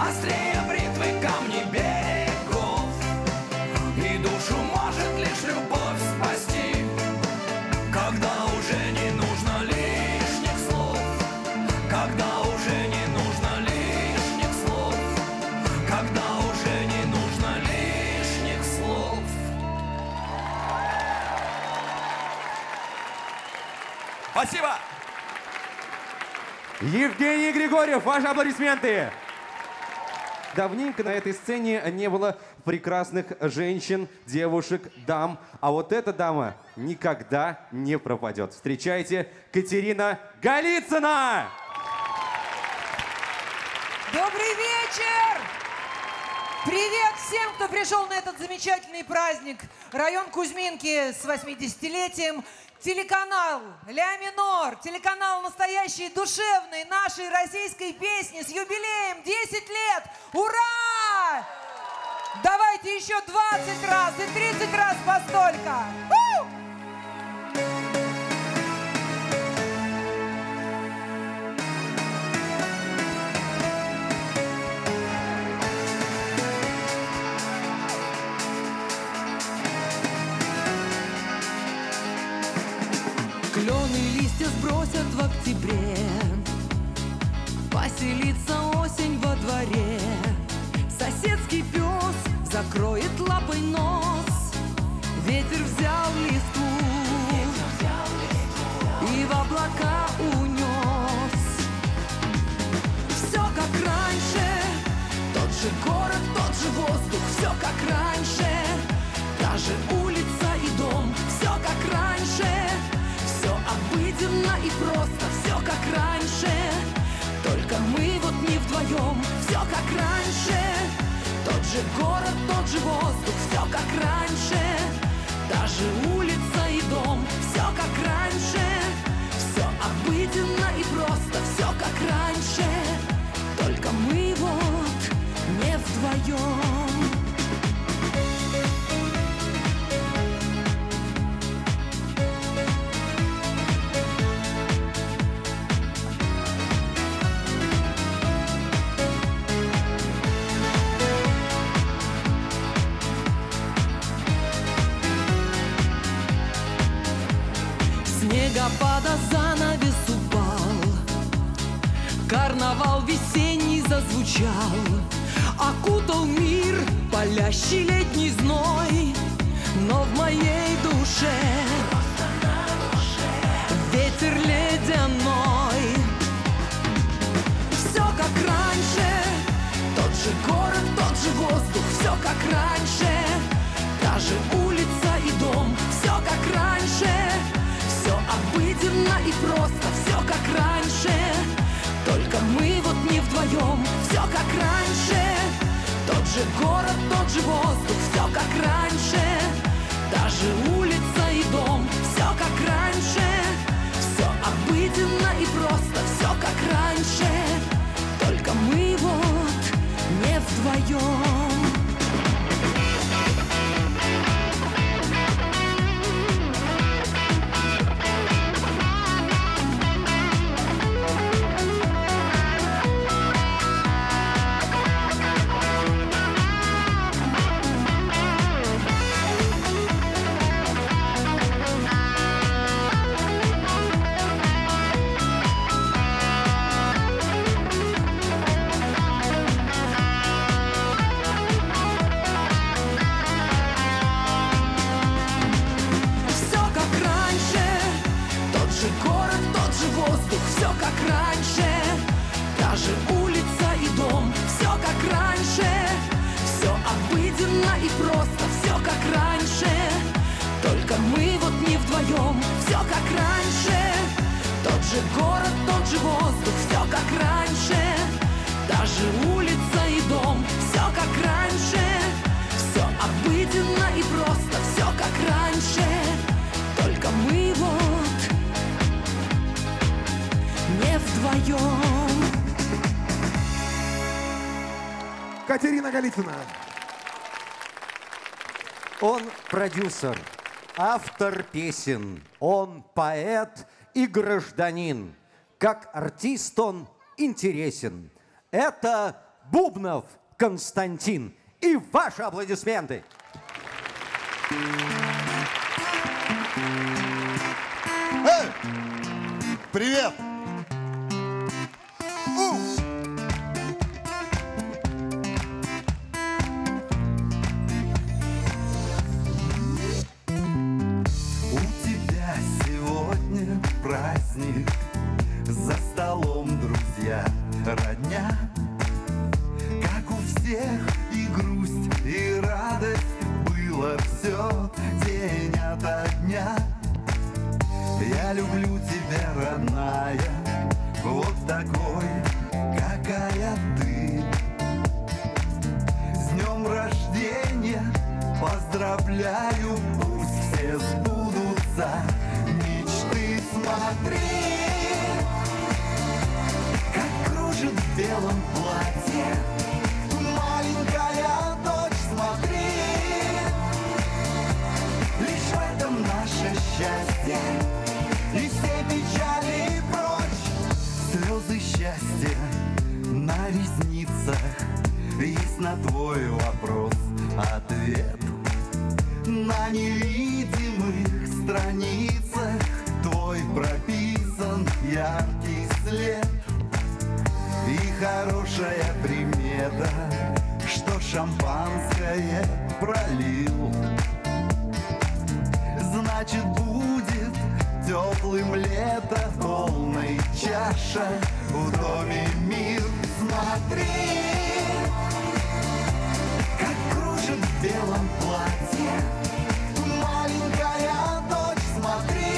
острее бритвы камни берегов. И душу может лишь любовь спасти, когда уже не нужно лишних слов, когда уже не нужно лишних слов, когда уже не нужно лишних слов. Спасибо! Евгений Григорьев, ваши аплодисменты! Давненько на этой сцене не было прекрасных женщин, девушек, дам. А вот эта дама никогда не пропадет. Встречайте, Катерина Голицына! Добрый вечер! Привет всем, кто пришел на этот замечательный праздник. Район Кузьминки с 80-летием. Телеканал «Ля минор», телеканал настоящей душевной нашей российской песни с юбилеем 10 лет. Ура! Давайте еще 20 раз и 30 раз по столько. Клены листья сбросят в октябре, поселится осень во дворе. Соседский пес закроет лапой нос, ветер взял листву и в облака унес. Все как раньше, тот же город, тот же воздух, все как раньше, та же улица и дом, все как раньше. Все обыденно и просто, все как раньше, только мы вот не вдвоем. Все как раньше, тот же город, тот же воздух, все как раньше, даже улица и дом. Все как раньше, все обыденно и просто, все как раньше, только мы вот не вдвоем. Снегопада занавес упал, карнавал весенний зазвучал, окутал мир палящий летний зной, но в моей душе ветер ледяной. Все как раньше, тот же город, тот же воздух, все как раньше, та же улица и дом, все как раньше. Все обыденно и просто, все как раньше, только мы вот не вдвоем. Все как раньше, тот же город, тот же воздух, все как раньше, даже улица и дом. Все как раньше, все обыденно и просто, все как раньше, только мы вот не вдвоем. Все как раньше, даже улица и дом. Все как раньше, все обыденно и просто, все как раньше, только мы вот не вдвоем. Все как раньше, тот же город, тот же воздух, все как раньше, даже улица и дом. Все как раньше, все обыденно и просто, все как раньше, только мы вот не вдвоем. Катерина Голицына. Он продюсер, автор песен, он поэт и гражданин. Как артист он интересен. Это Бубнов Константин. И ваши аплодисменты. Эй! Привет! У тебя сегодня праздник, за столом друзья, родня. Как у всех и грусть, и радость, было все день ото дня. Я люблю тебя, родная, вот такой, какая ты. С днем рождения поздравляю, пусть все сбудутся мечты. Смотри, как кружит в белом платье маленькая дочь, смотри. Лишь в этом наше счастье, и все печали прочь. Слезы счастья на ресницах, есть на твой вопрос ответ. На невидимых страницах твой прописан яркий след. И хорошая примета, что шампанское пролил, значит будет теплым лето, полной чаша в доме мир. Смотри, как кружит в белом платье маленькая дочь, смотри.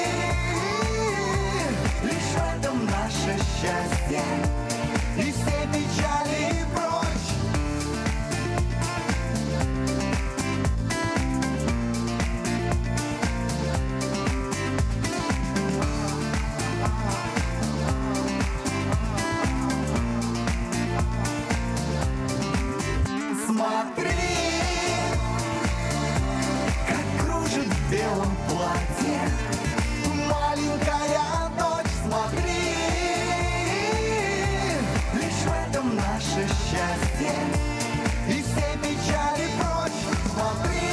Лишь в этом наше счастье, и все печали прочь. Смотри, как кружит в белом платье маленькая дочь, смотри. Лишь в этом наше счастье, и все печали прочь. Смотри,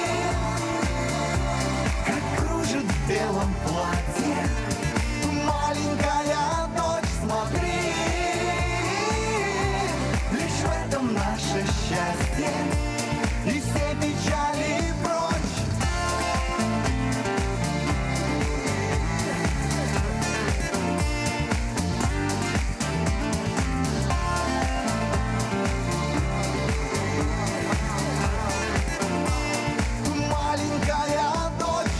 как кружит в белом платье маленькая дочь, смотри. Лишь в этом наше счастье, и все печали прочь. Маленькая дочь.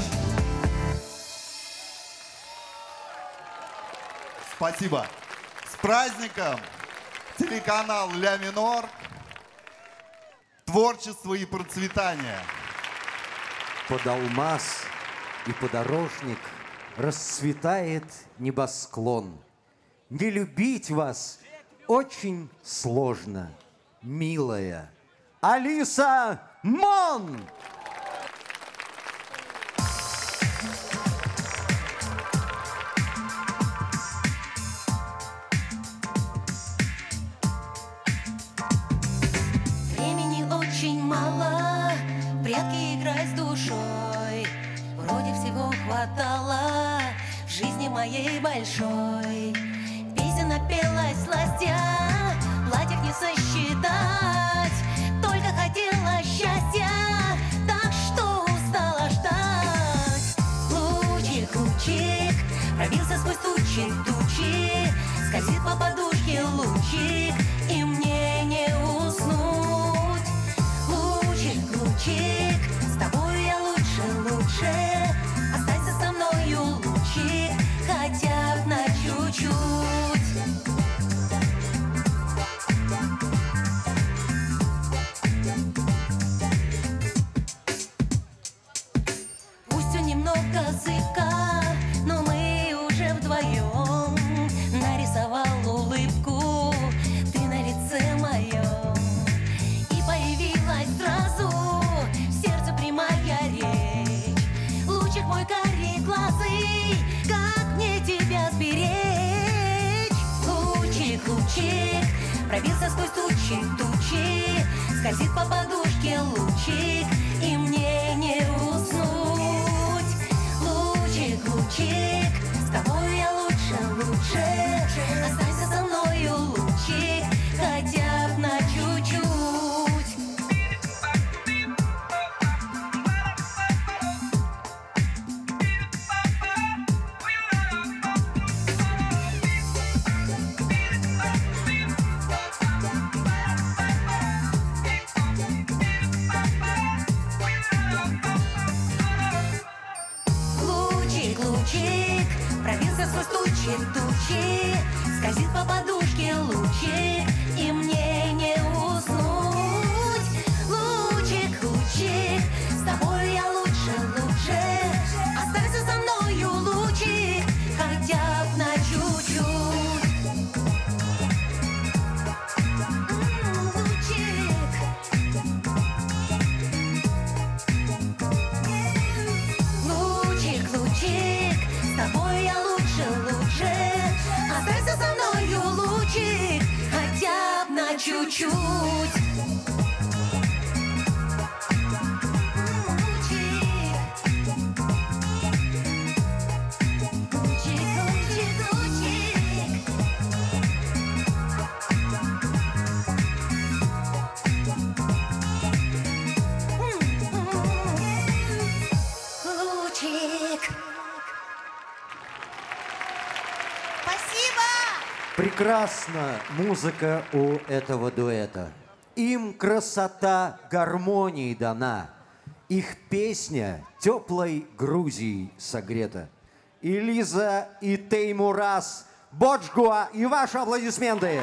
Спасибо. С праздником! Телеканал «Ля Минор». Творчество и процветание. Под алмаз и подорожник расцветает небосклон. Не любить вас очень сложно, милая Алиса Мон! Времени очень мало, в прятки играй с душой. Вроде всего хватало в жизни моей большой. Песня напелась сластя, платьев не сосчитать. Только хотела счастья, так что устала ждать. Лучик, лучик, пробился сквозь тучи, скользит по подушке лучик, и мне не уснуть. Лучик, лучик, с тобой я лучше. Останься со мною, лучик, хотя бы на чуть-чуть. Пусть он немного зыбка, но мы уже вдвоем. Нарисовал улыбку ты на лице моем, и появилась сразу в сердце прямая речь. Лучик мой карий-глазый, как мне тебя сберечь? Лучик, лучик, пробился сквозь тучи. стучит тучи, скользит по подушке лучик, и мне не уснуть. Лучик, лучик, с тобой я лучше. Останься со мною, лучик, хотя б на чуть-чуть. Лучик, лучик, пробился сквозь тучи, скользит по подушке лучик, и мне не уснуть. Лучик, лучик, с тобой я лучше. Останься со мною, лучик, хотя б на чуть-чуть. Лучик, лучик, с тобой я лучше. Останься со мною, лучик, хотя б на чуть-чуть. Лучик. Спасибо! Прекрасна музыка у этого дуэта. Им красота гармонии дана. Их песня теплой Грузией согрета. И Лиза, и Теймураз, Боджгуа, и ваши аплодисменты.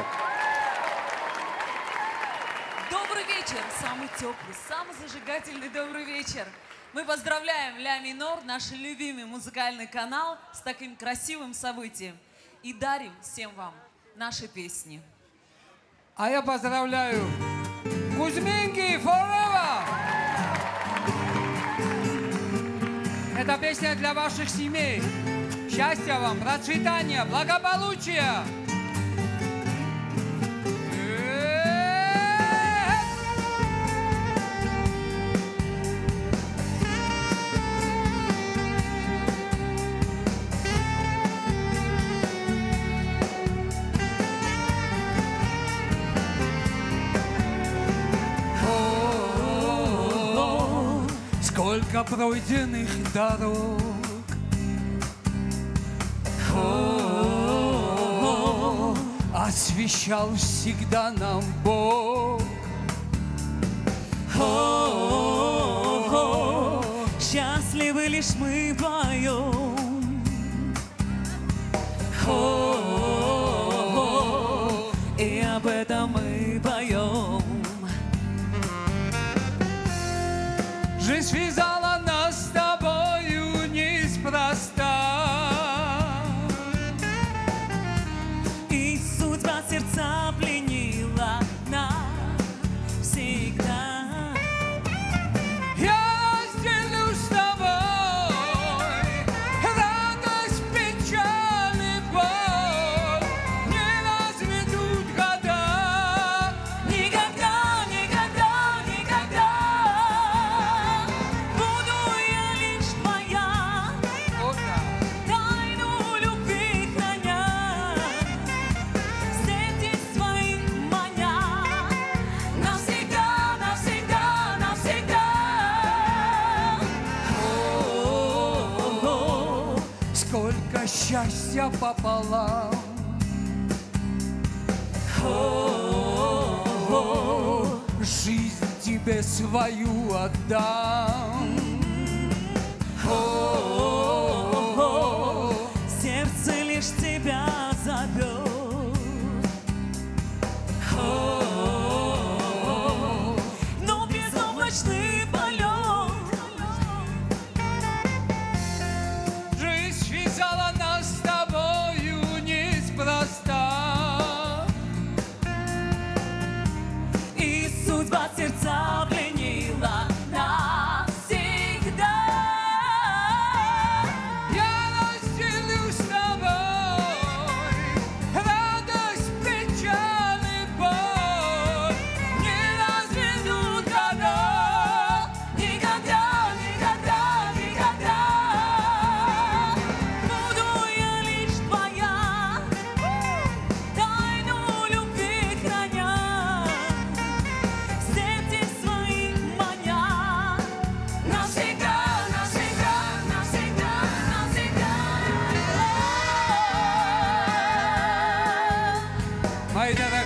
Добрый вечер, самый теплый, самый зажигательный добрый вечер. Мы поздравляем Ля Минор, наш любимый музыкальный канал, с таким красивым событием. И дарим всем вам наши песни. А я поздравляю Кузьминки Forever! Эта песня для ваших семей. Счастья вам, процветания, благополучия! Сколько пройденных дорог, освещал всегда нам Бог. Счастливы лишь мы вдвоем. И об этом мы поем. Жизнь связала нас с тобою неспроста, и судьба сердца пленила навсегда. я разделю с тобой радость, печаль и боль. Не разведут года. Никогда, никогда, никогда буду я лишь твоя, тайну любви храня, сети свои маня, навсегда, навсегда, навсегда. Сколько счастья пополам, жизнь тебе свою отдам. Сердце лишь тебя зовет. Но безоблачный полет. Жизнь связала нас с тобою неспроста, И судьба сердца пленила навсегда.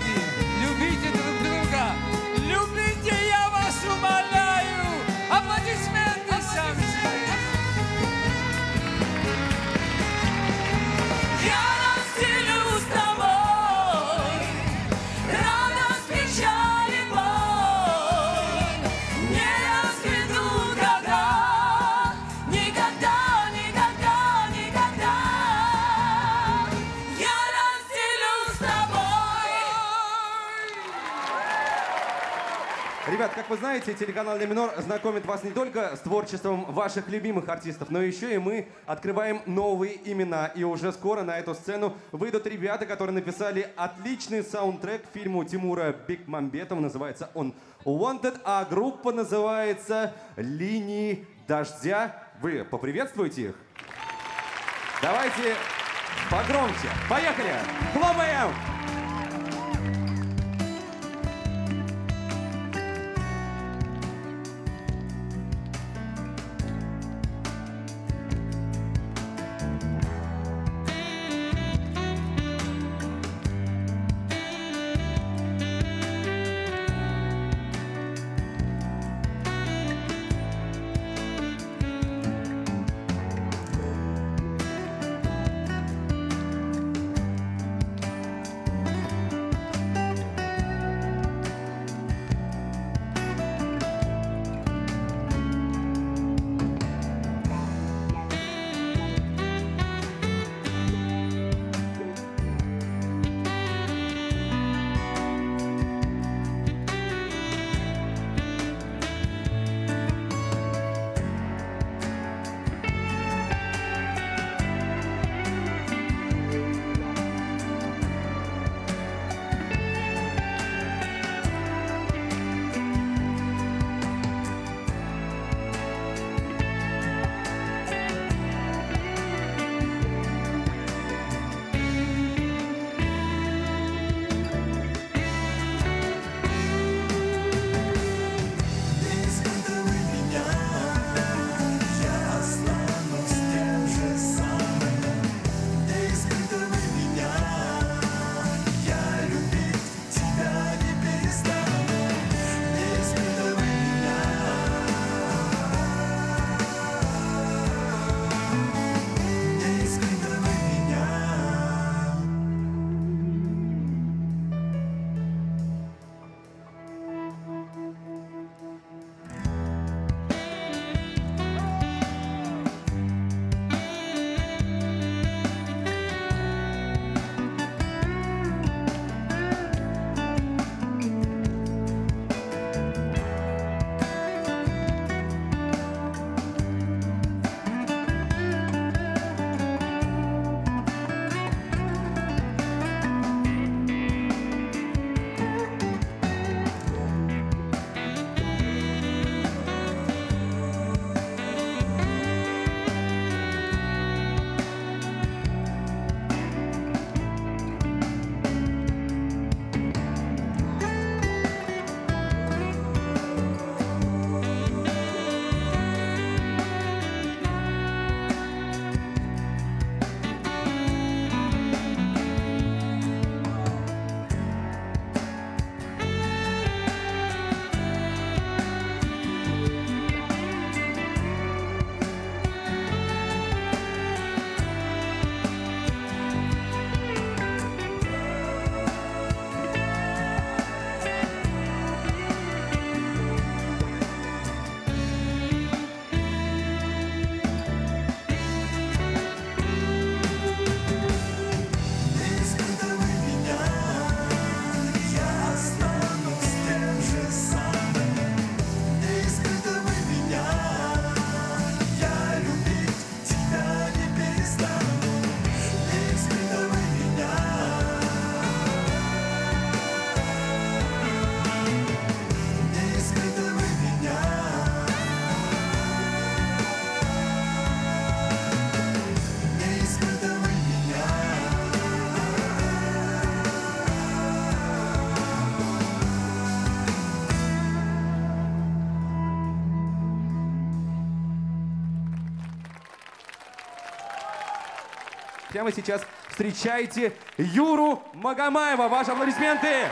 парни, любите друг друга. Любите, я вас умоляю. Аплодисменты сами себе. Я разделю с тобой радость, печаль и боль. Не разведу никогда, никогда, никогда, никогда. Я разделю с тобой. Ребят, как вы знаете, телеканал «Ля Минор» знакомит вас не только с творчеством ваших любимых артистов, но еще и мы открываем новые имена. И уже скоро на эту сцену выйдут ребята, которые написали отличный саундтрек к фильму Тимура Бекмамбетова. Называется он «Wanted», а группа называется «Линии дождя». Вы поприветствуете их? Давайте погромче. Поехали! Хлопаем! Прямо сейчас встречайте Юру Магомаева. Ваши аплодисменты.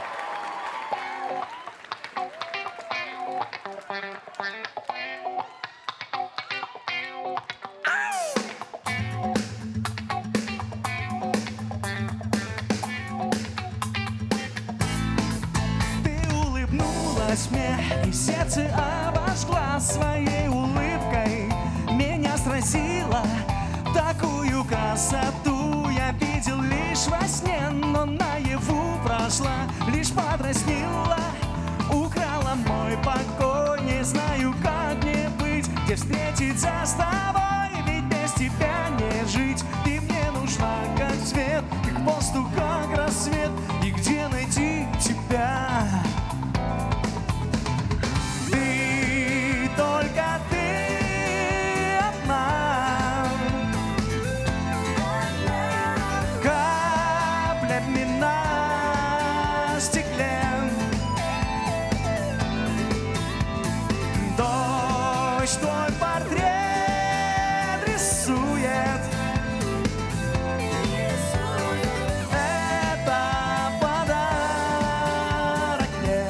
Ты улыбнулась мне, и сердце обожгла своей улыбкой. Меня сразила такую красоту я видел лишь во сне, но наяву прошла, лишь подразнила, украла мой покой. Не знаю, как мне быть, где встретиться с тобой, ведь без тебя не жить. Ты мне нужна, как свет, как воздух, как рассвет, и где найти тебя? Ты, только ты одна, каплями на стекле. Дождь твой портрет рисует. Это подарок мне.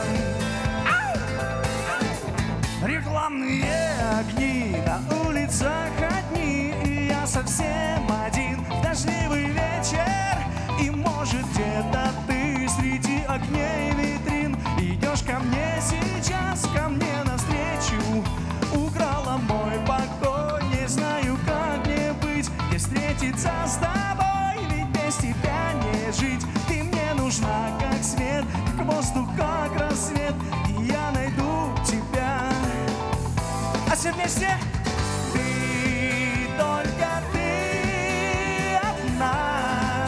Рекламные огни на улицах одни, и я совсем один в дождливый вечер. И может где-то ты среди огней витрин идешь ко мне сейчас, ко мне навстречу. Украла мой покой, не знаю, как мне быть, где встретиться с тобой, ведь без тебя не жить. Ты мне нужна, как свет, как воздух, как рассвет, и я найду тебя. А все вместе. Ты, только ты одна,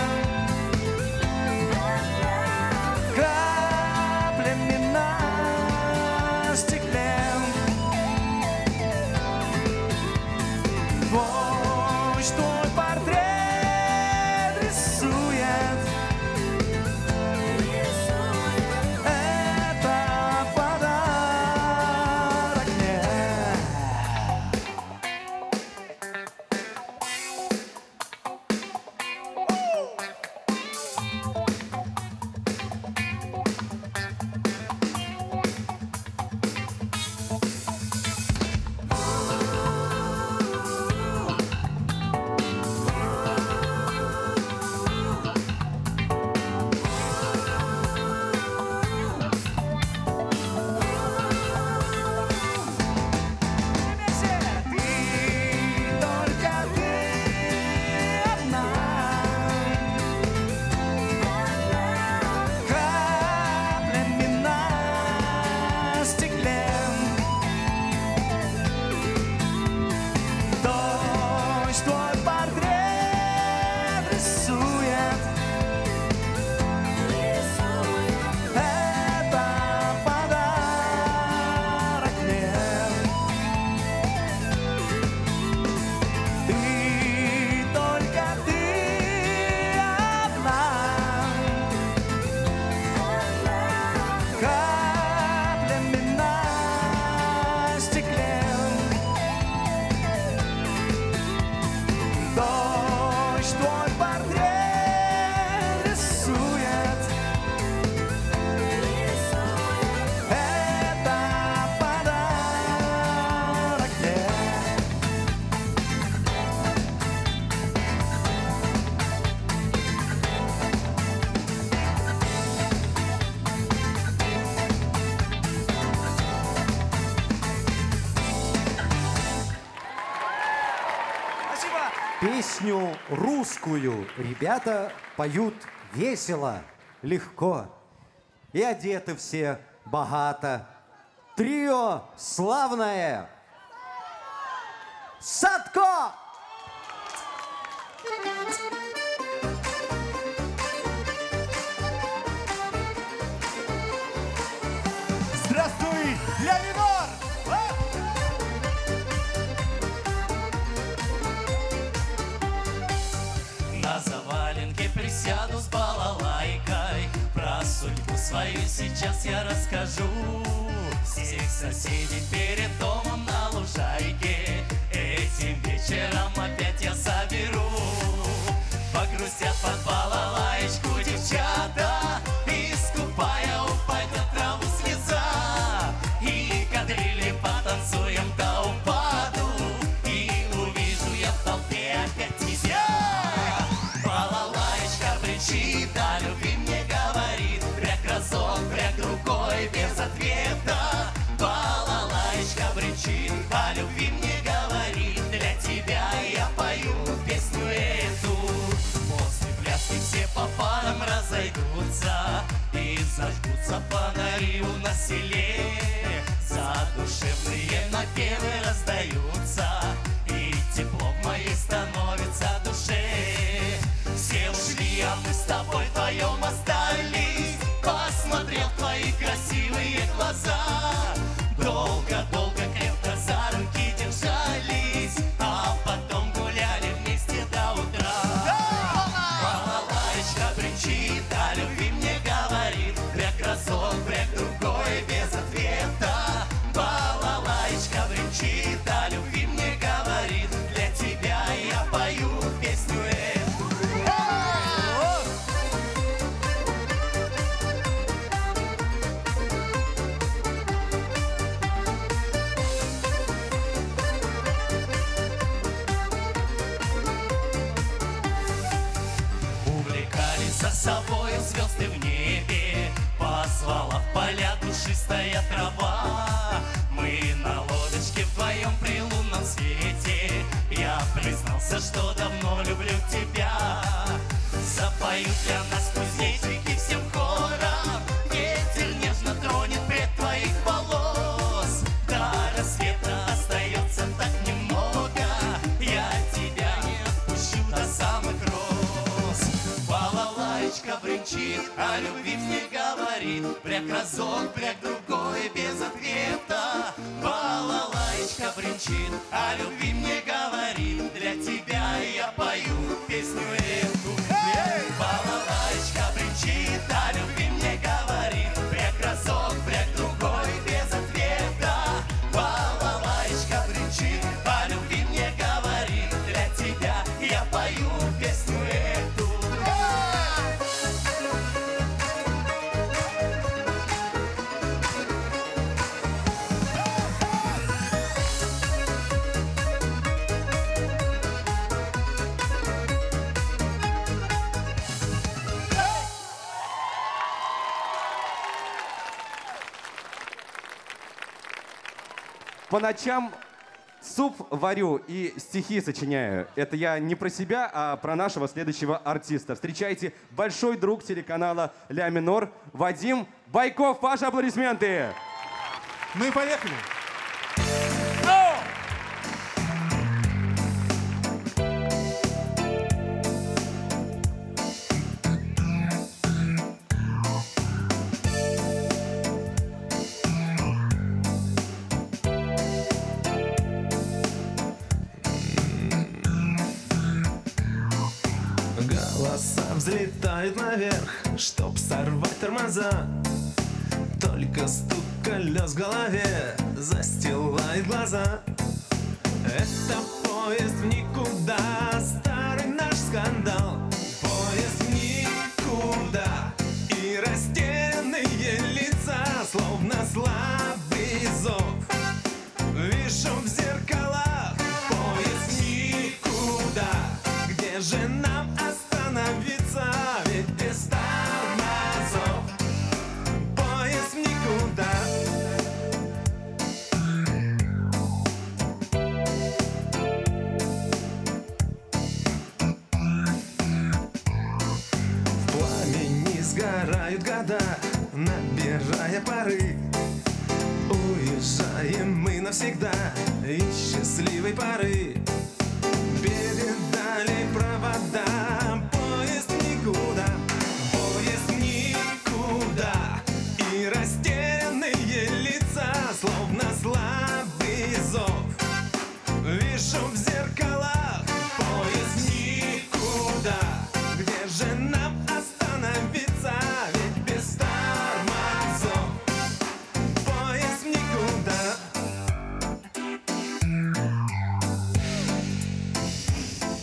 каплями на стекле. Дождь твой портрет рисует. Это подарок мне. Песню русскую ребята поют весело, легко. И одеты все богато. Трио славное Садко! Здравствуй, ля минор! На заваленке присяду с балалайкой, про судьбу свою сейчас я расскажу. Всех соседей перед домом на лужайке этим вечером опять я соберу. Погрузим Загрустят под балалаечку девчата, и скупая упадет траву слеза. И кадрили потанцуем до упаду, и увижу я в толпе опять тебя. Балалаечка бренчит, а любви мне говорит, бряк разок, бряк другой, без ответа. Балалаечка бренчит, а любви мне говорит, для тебя я пою песню эту. После пляски все по парам разойдутся, и зажгутся фонари у нас в селе. Задушевные напевы раздаются, и тепло в моей становится душе. Все ушли, а мы с тобой вдвоем остались. Посмотрел в твои красивые глаза, долго-долго крепко за руки держались, а потом гуляли вместе до утра. Балалаечка бренчит, а любви мне говорит, бряк разок, бряк другой, без ответа. Балалаечка бренчит, а любви мне говорит, для тебя я пою песню эту. За собой звезды в небе, позвала в поля душистая трава. Мы на лодочке вдвоем при лунном свете, я признался, что давно люблю тебя. Запоют для нас кузнечики всем хором, ветер нежно тронет прядь твоих волос. До рассвета остается так немного, я тебя не отпущу до самых роз. Балалаечка бренчит, а любви мне говорит, бряк разок, бряк другой, без ответа. Балалаечка бренчит, а любви мне говорит, для тебя я пою песню эту. Балалаечка бренчит, а любви мне говорит, бряк разок, бряк другой, без ответа. Балалаечка бренчит, а любви мне говорит, для тебя я пою песню эту. По ночам суп варю и стихи сочиняю. Это я не про себя, а про нашего следующего артиста. Встречайте, большой друг телеканала «Ля Минор» Вадим Байков. Ваши аплодисменты! Ну и поехали. Голоса взлетают наверх, чтоб сорвать тормоза. Только стук колес в голове застилает глаза. Это поезд в никуда, старый наш скандал. Поезд в никуда, и растерянные лица, словно слабый зов. Вижу в зеркалах поезд в никуда. Где же нам остановиться, ведь без тормозов поезд в никуда. В пламени сгорают года, набирая пары. Уезжаем мы навсегда из счастливой поры. Передали провода, поезд никуда, поезд никуда. И растерянные лица, словно слабый зов. Вижу в зеркалах поезд никуда. Где же нам остановиться, ведь без тормозов поезд никуда.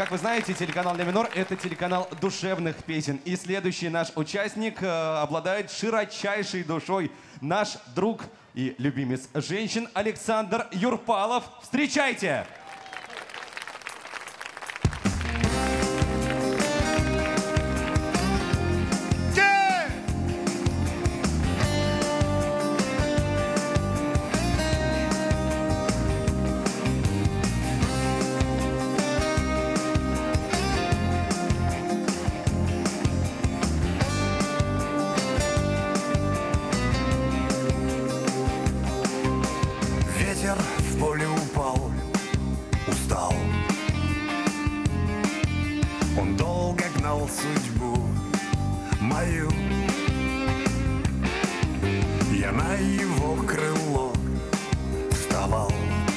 Как вы знаете, телеканал «Ля минор» — это телеканал душевных песен. И следующий наш участник обладает широчайшей душой. Наш друг и любимец женщин Александр Юрпалов. Встречайте! Ветер в поле упал, устал. Он долго гнал судьбу мою. Я на его крыло вставал,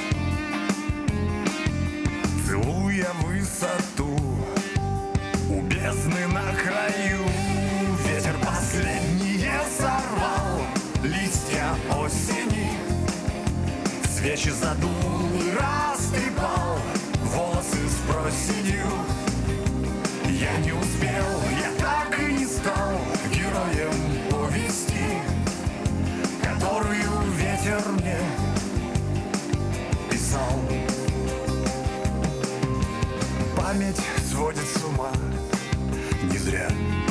целуя высоту у бездны на краю. Ветер последнее сорвал, листья осени, свечи задул и растрепал, волосы с проседью. Я не успел, я так и не стал героем повести, которую ветер мне писал. Память сводит с ума не зря.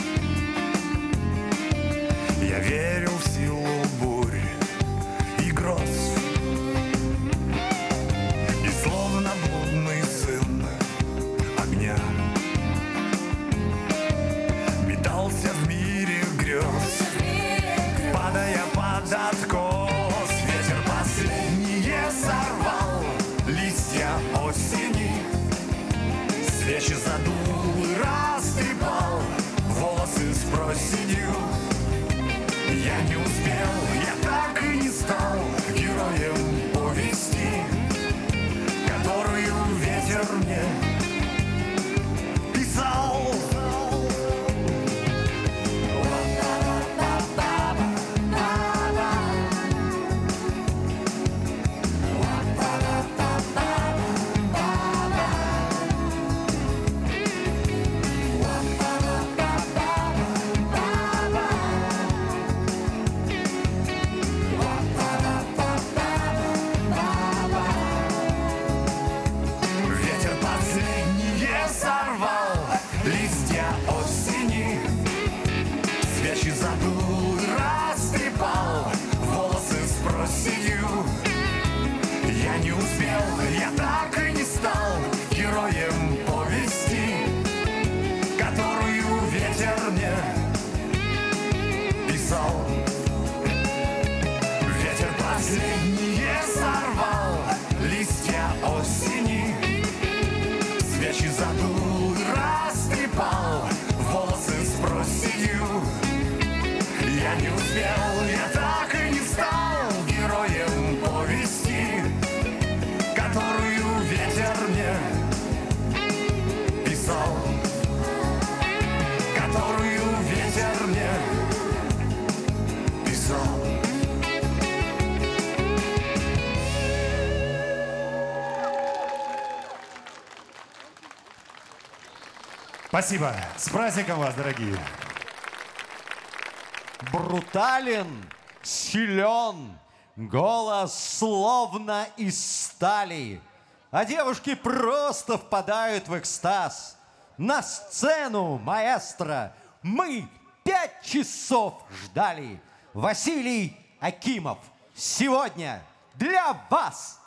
Я верю в силу бурь и гроз, и словно блудный сын огня метался в мире грез, падая под откос. Ветер последнее сорвал, листья осени, свечи задул и растрепал, волосы с проседью. Я не успел, я так и не стал героем повести, которую ветер мне писал. Ветер последнее сорвал, листья осени, свечи задул и растрепал, волосы с проседью. Я не успел, я так и не стал героем повести, которую ветер мне писал. Ветер последнее сорвал, листья осени, свечи задул и растрепал, волосы с проседью. Я не успел, я так и не стал героем повести, которую ветер мне писал, которую ветер мне писал. Спасибо. С праздником вас, дорогие. Брутален, силен, голос словно из стали, а девушки просто впадают в экстаз. На сцену, маэстро, мы 5 часов ждали. Василий Акимов сегодня для вас.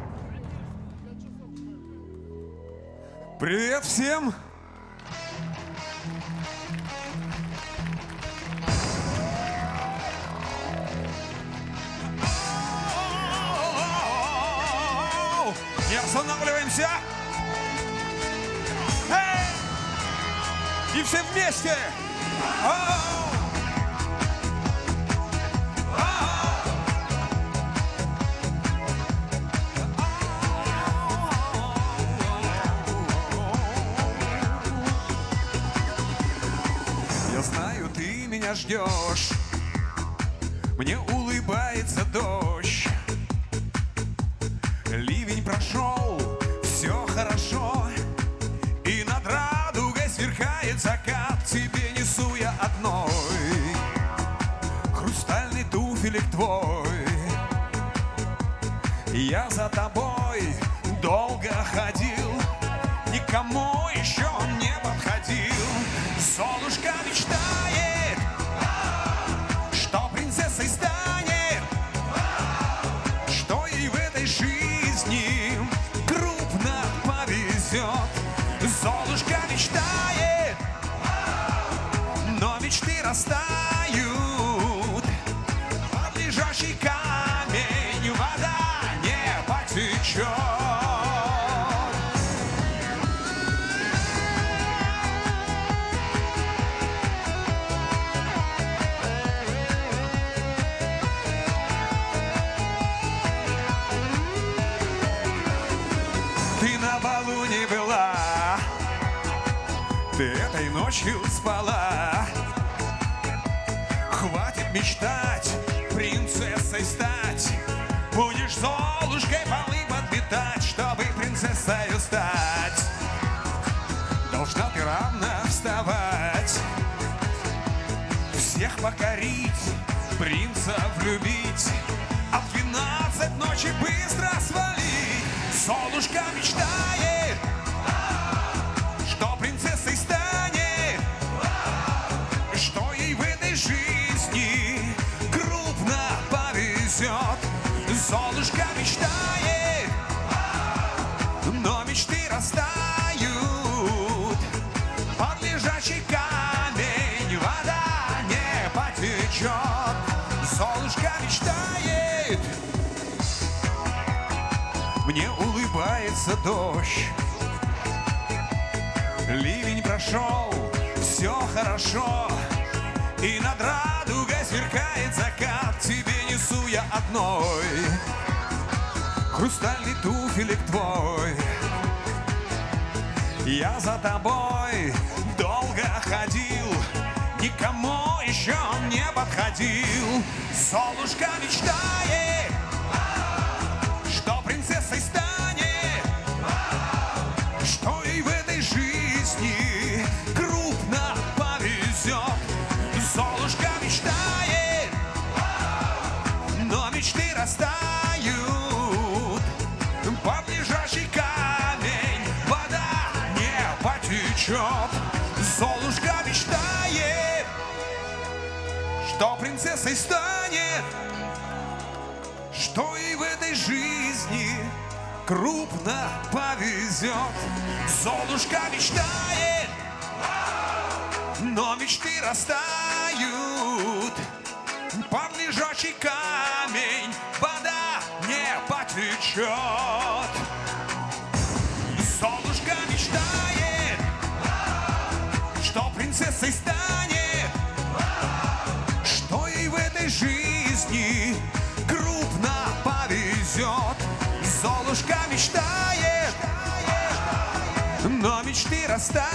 Привет всем! Не останавливаемся! Эй! И все вместе! Я знаю, ты меня ждешь. Мне улыбается дождь. Ливень прошел, все хорошо. И сверкает закат, тебе несу я одной хрустальный туфелек твой. Я за тобой долго ходил, никому еще не подходил. Золушка мечтает, что принцессой станет, что ей в этой жизни крупно повезет. Золушка мечтает, но мечты растают. Под лежащий камень вода не потечет. Ты на балу не была, ты этой ночью спала. Хватит мечтать, принцессой стать. Будешь Золушкой полы подметать, чтобы принцессою стать. Должна ты рано вставать, всех покорить, принца влюбить, а в 12 ночи быстро свалить. Золушка мечтает, что принцессой станет, что ей в этой жизни крупно повезет. Золушка мечтает, но мечты растают. Под лежачий камень вода не потечет. Золушка мечтает, мне улыбается дождь. Ливень прошел, все хорошо, и над радугой сверкает закат. Тебе несу я одной хрустальный туфелек твой. Я за тобой долго ходил, никому еще не подходил. Золушка мечтает, что принцессой станет, что ей в этой жизни крупно повезет. Золушка мечтает, но мечты растают. Под лежащий камень вода не потечет. Золушка мечтает, что принцессой станет, что ей в этой жизни крупно повезет. Золушка мечтает, но мечты растают. Под лежачий камень вода не потечет. Золушка мечтает, что принцессой станет, что ей в этой жизни крупно повезет. Золушка мечтает, но мечты растают.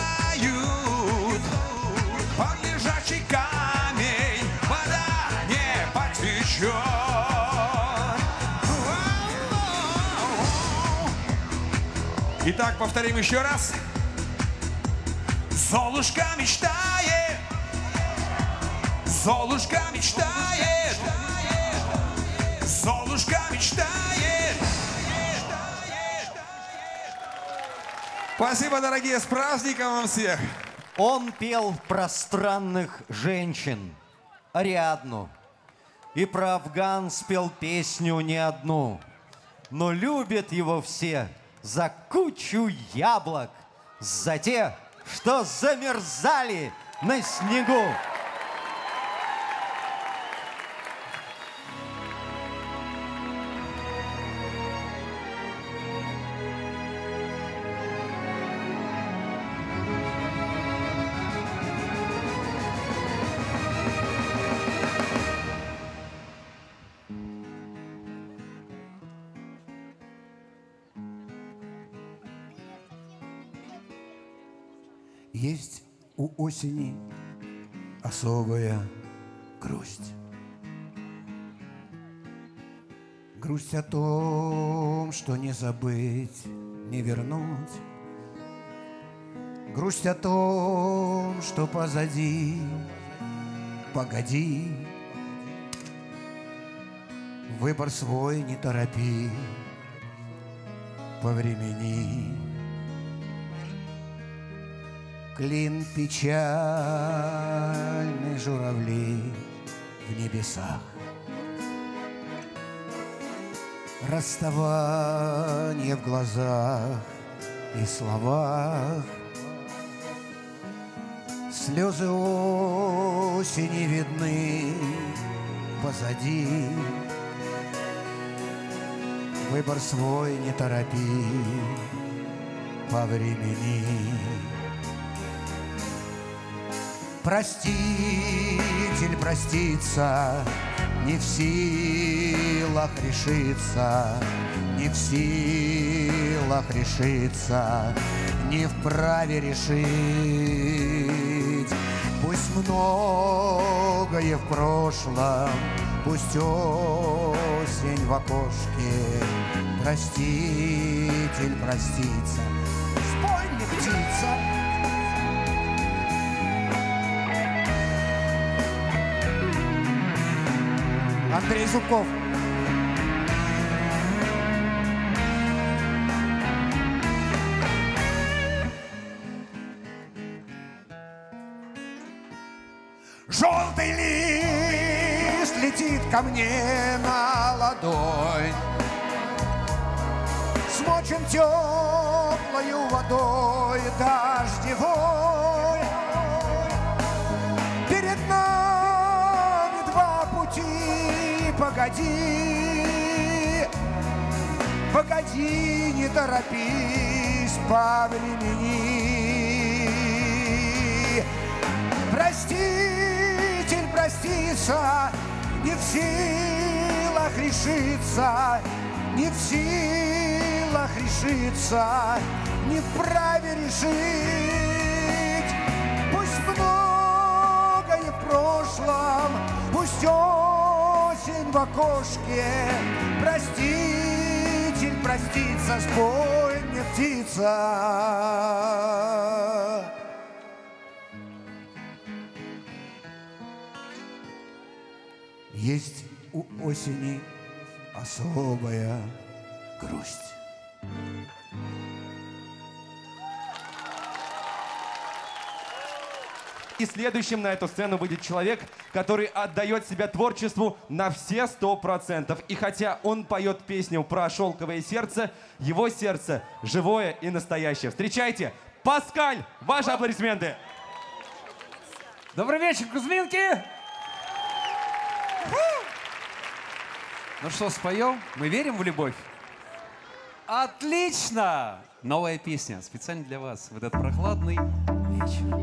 Под лежачий камень вода не потечет. Итак, повторим еще раз. Золушка мечтает, Золушка мечтает, Золушка мечтает. Спасибо, дорогие, с праздником вам всех! Он пел про странных женщин, Ариадну, и про афган спел песню не одну. Но любят его все за кучу яблок, за те, что замерзали на снегу. Есть у осени особая грусть. Грусть о том, что не забыть, не вернуть. Грусть о том, что позади, погоди. Выбор свой не торопи, повремени. Клин печальный журавли в небесах. Расставание в глазах и словах. Слезы осени видны позади. Выбор свой не торопи, повремени. Проститель простится, не в силах решиться, не в силах решиться, не вправе решить. Пусть многое в прошлом, пусть осень в окошке. Проститель простится, спой мне, птица. Андрей Зубков. Желтый лист летит ко мне на ладонь, смочен теплою водой дождевой. Перед нами два пути, погоди, погоди, не торопись, повремени. Проститель простится, не в силах решиться, не в силах решиться, не вправе решить. Пусть многое в прошлом, пусть осень в окошке. Проститель простится, спой мне, птица. Есть у осени особая грусть. И следующим на эту сцену выйдет человек, который отдает себя творчеству на все 100%. И хотя он поет песню про шелковое сердце, его сердце живое и настоящее. Встречайте, Паскаль! Ваши аплодисменты! Добрый вечер, Кузьминки! Ну что, споем? Мы верим в любовь? Отлично! Новая песня специально для вас в этот прохладный вечер.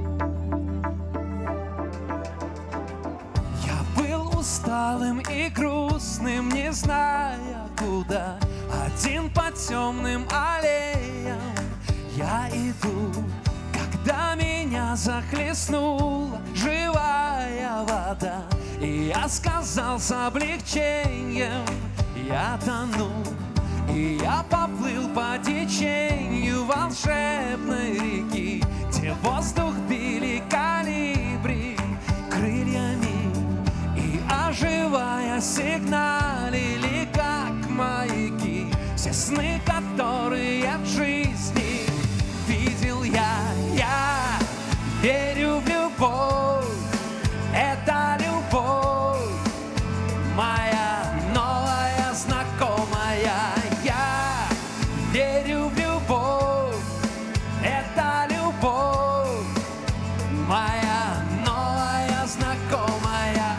Я был усталым и грустным, не зная куда. Один по темным аллеям я иду, когда меня захлестнула живая вода. И я сказал с облегчением, я тону. И я поплыл по течению волшебной реки, где воздух били калибри крыльями. И оживая сигналили, как маяки, все сны, которые в жизни видел я. Я верю в любовь, это любовь моя новая знакомая. Я верю в любовь, это любовь моя новая знакомая.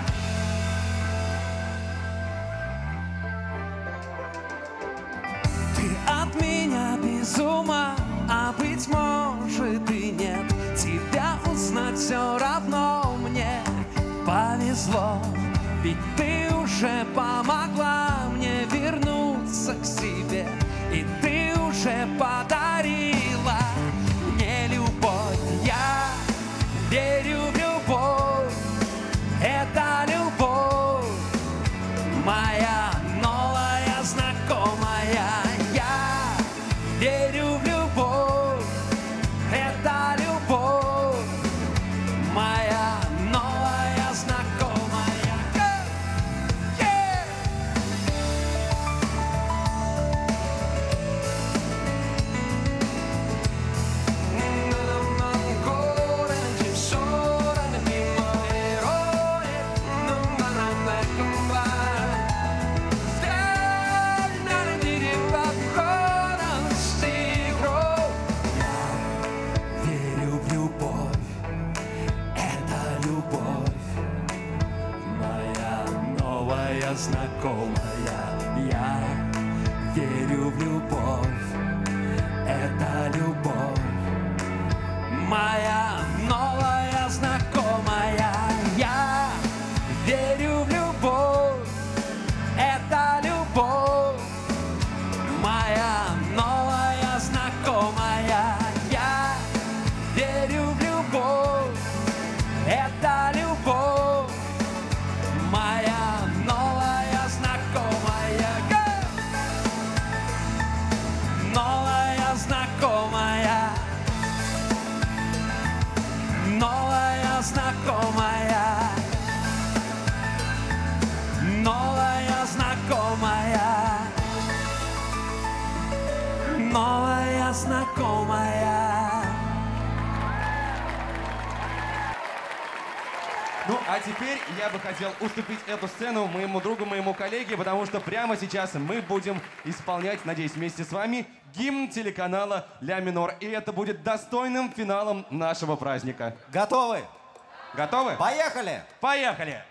Ты от меня без ума, а быть может и нет. Тебя узнать все равно мне повезло, ведь ты уже помогла мне вернуться к себе, и ты уже подарила мне любовь. Я верю в любовь, это любовь моя новая знакомая. Я верю в любовь, это любовь новая знакомая. Я верю в любовь, это любовь. Моя новая знакомая. Я верю в любовь, это любовь. Моя новая знакомая. Я верю в любовь, это любовь. Моя новая знакомая. Новая знакомая. Новая знакомая. Новая знакомая. Новая знакомая. Ну, а теперь я бы хотел уступить эту сцену моему другу, моему коллеге, потому что прямо сейчас мы будем исполнять, надеюсь, вместе с вами гимн телеканала «Ля минор». И это будет достойным финалом нашего праздника. Готовы? Готовы? Поехали! Поехали!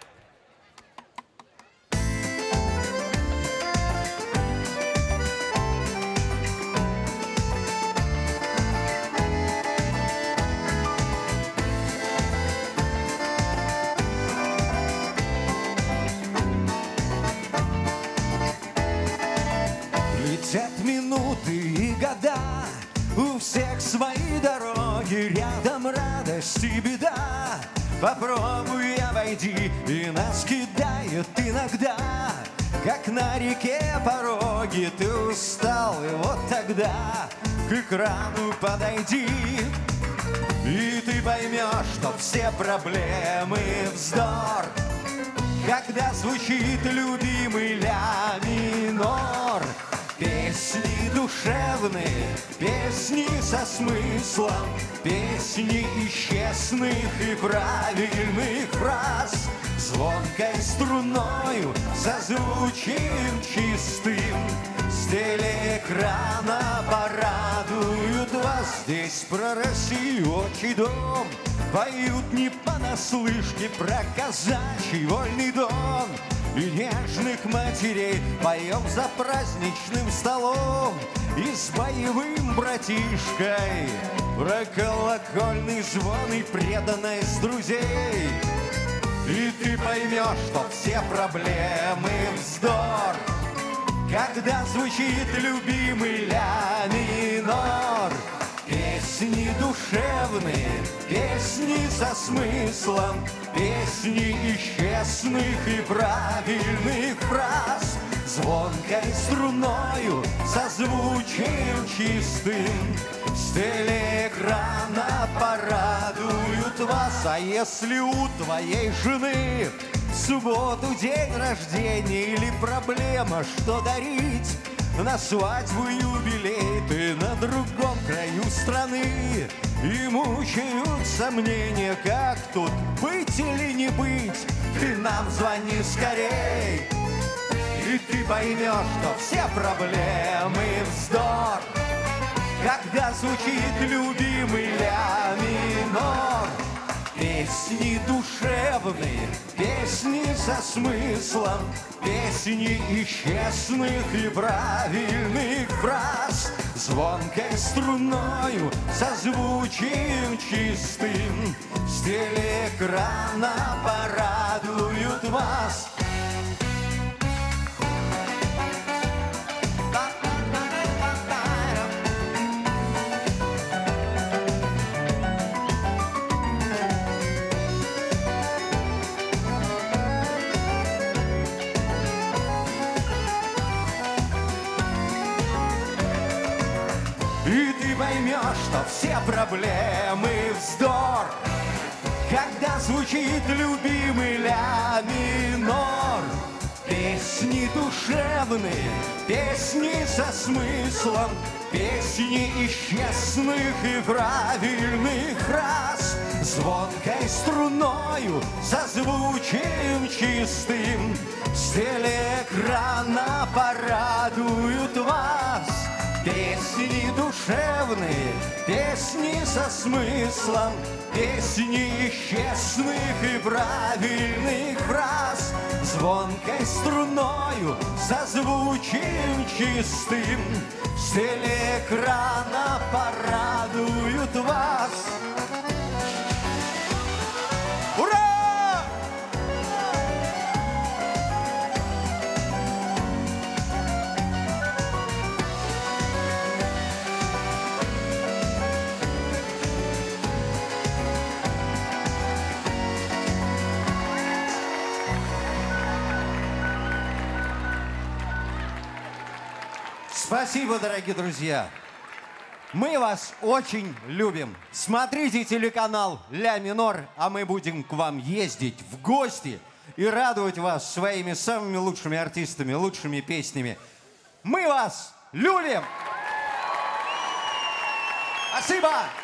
Летят минуты и года, у всех свои дороги, рядом радость и беда. Попробуй обойди, и нас кидает иногда, как на реке пороги. Ты устал, и вот тогда к экрану подойди, и ты поймешь, что все проблемы вздор, когда звучит любимый ля минор. Песни душевные, песни со смыслом, песни из честных и правильных фраз. Звонкой струною созвучием чистым с телеэкрана порадуют вас. Здесь про Россию отчий дом поют не понаслышке, про казачий вольный дон и нежных матерей поем за праздничным столом и с боевым братишкой про колокольный звон и преданность друзей. И ты поймешь, что все проблемы вздор, когда звучит любимый ля минор. Песни душевные, песни со смыслом, песни из честных и правильных фраз. Звонкой струною, созвучием чистым с телеэкрана порадуют вас. А если у твоей жены в субботу день рождения или проблема, что дарить на свадьбу юбилей, ты на другом краю страны, и мучают сомнения, как тут быть или не быть, ты нам звони скорей, и ты поймешь, что все проблемы вздор, когда звучит любимый ля минор. Песни душевные, песни со смыслом, песни из честных и правильных фраз. Звонкой струною, созвучием чистым с телеэкрана порадуют вас. И ты поймешь, что все проблемы вздор, когда звучит любимый ля минор. Песни душевные, песни со смыслом, песни из честных и правильных фраз. Звонкой струною, созвучием чистым с телеэкрана порадуют вас. Песни душевные, песни со смыслом, песни из честных и правильных фраз. звонкой струною, созвучием чистым с телеэкрана порадуют вас. Ура! Спасибо, дорогие друзья. Мы вас очень любим. Смотрите телеканал «Ля минор», а мы будем к вам ездить в гости и радовать вас своими самыми лучшими артистами, лучшими песнями. Мы вас любим! Спасибо!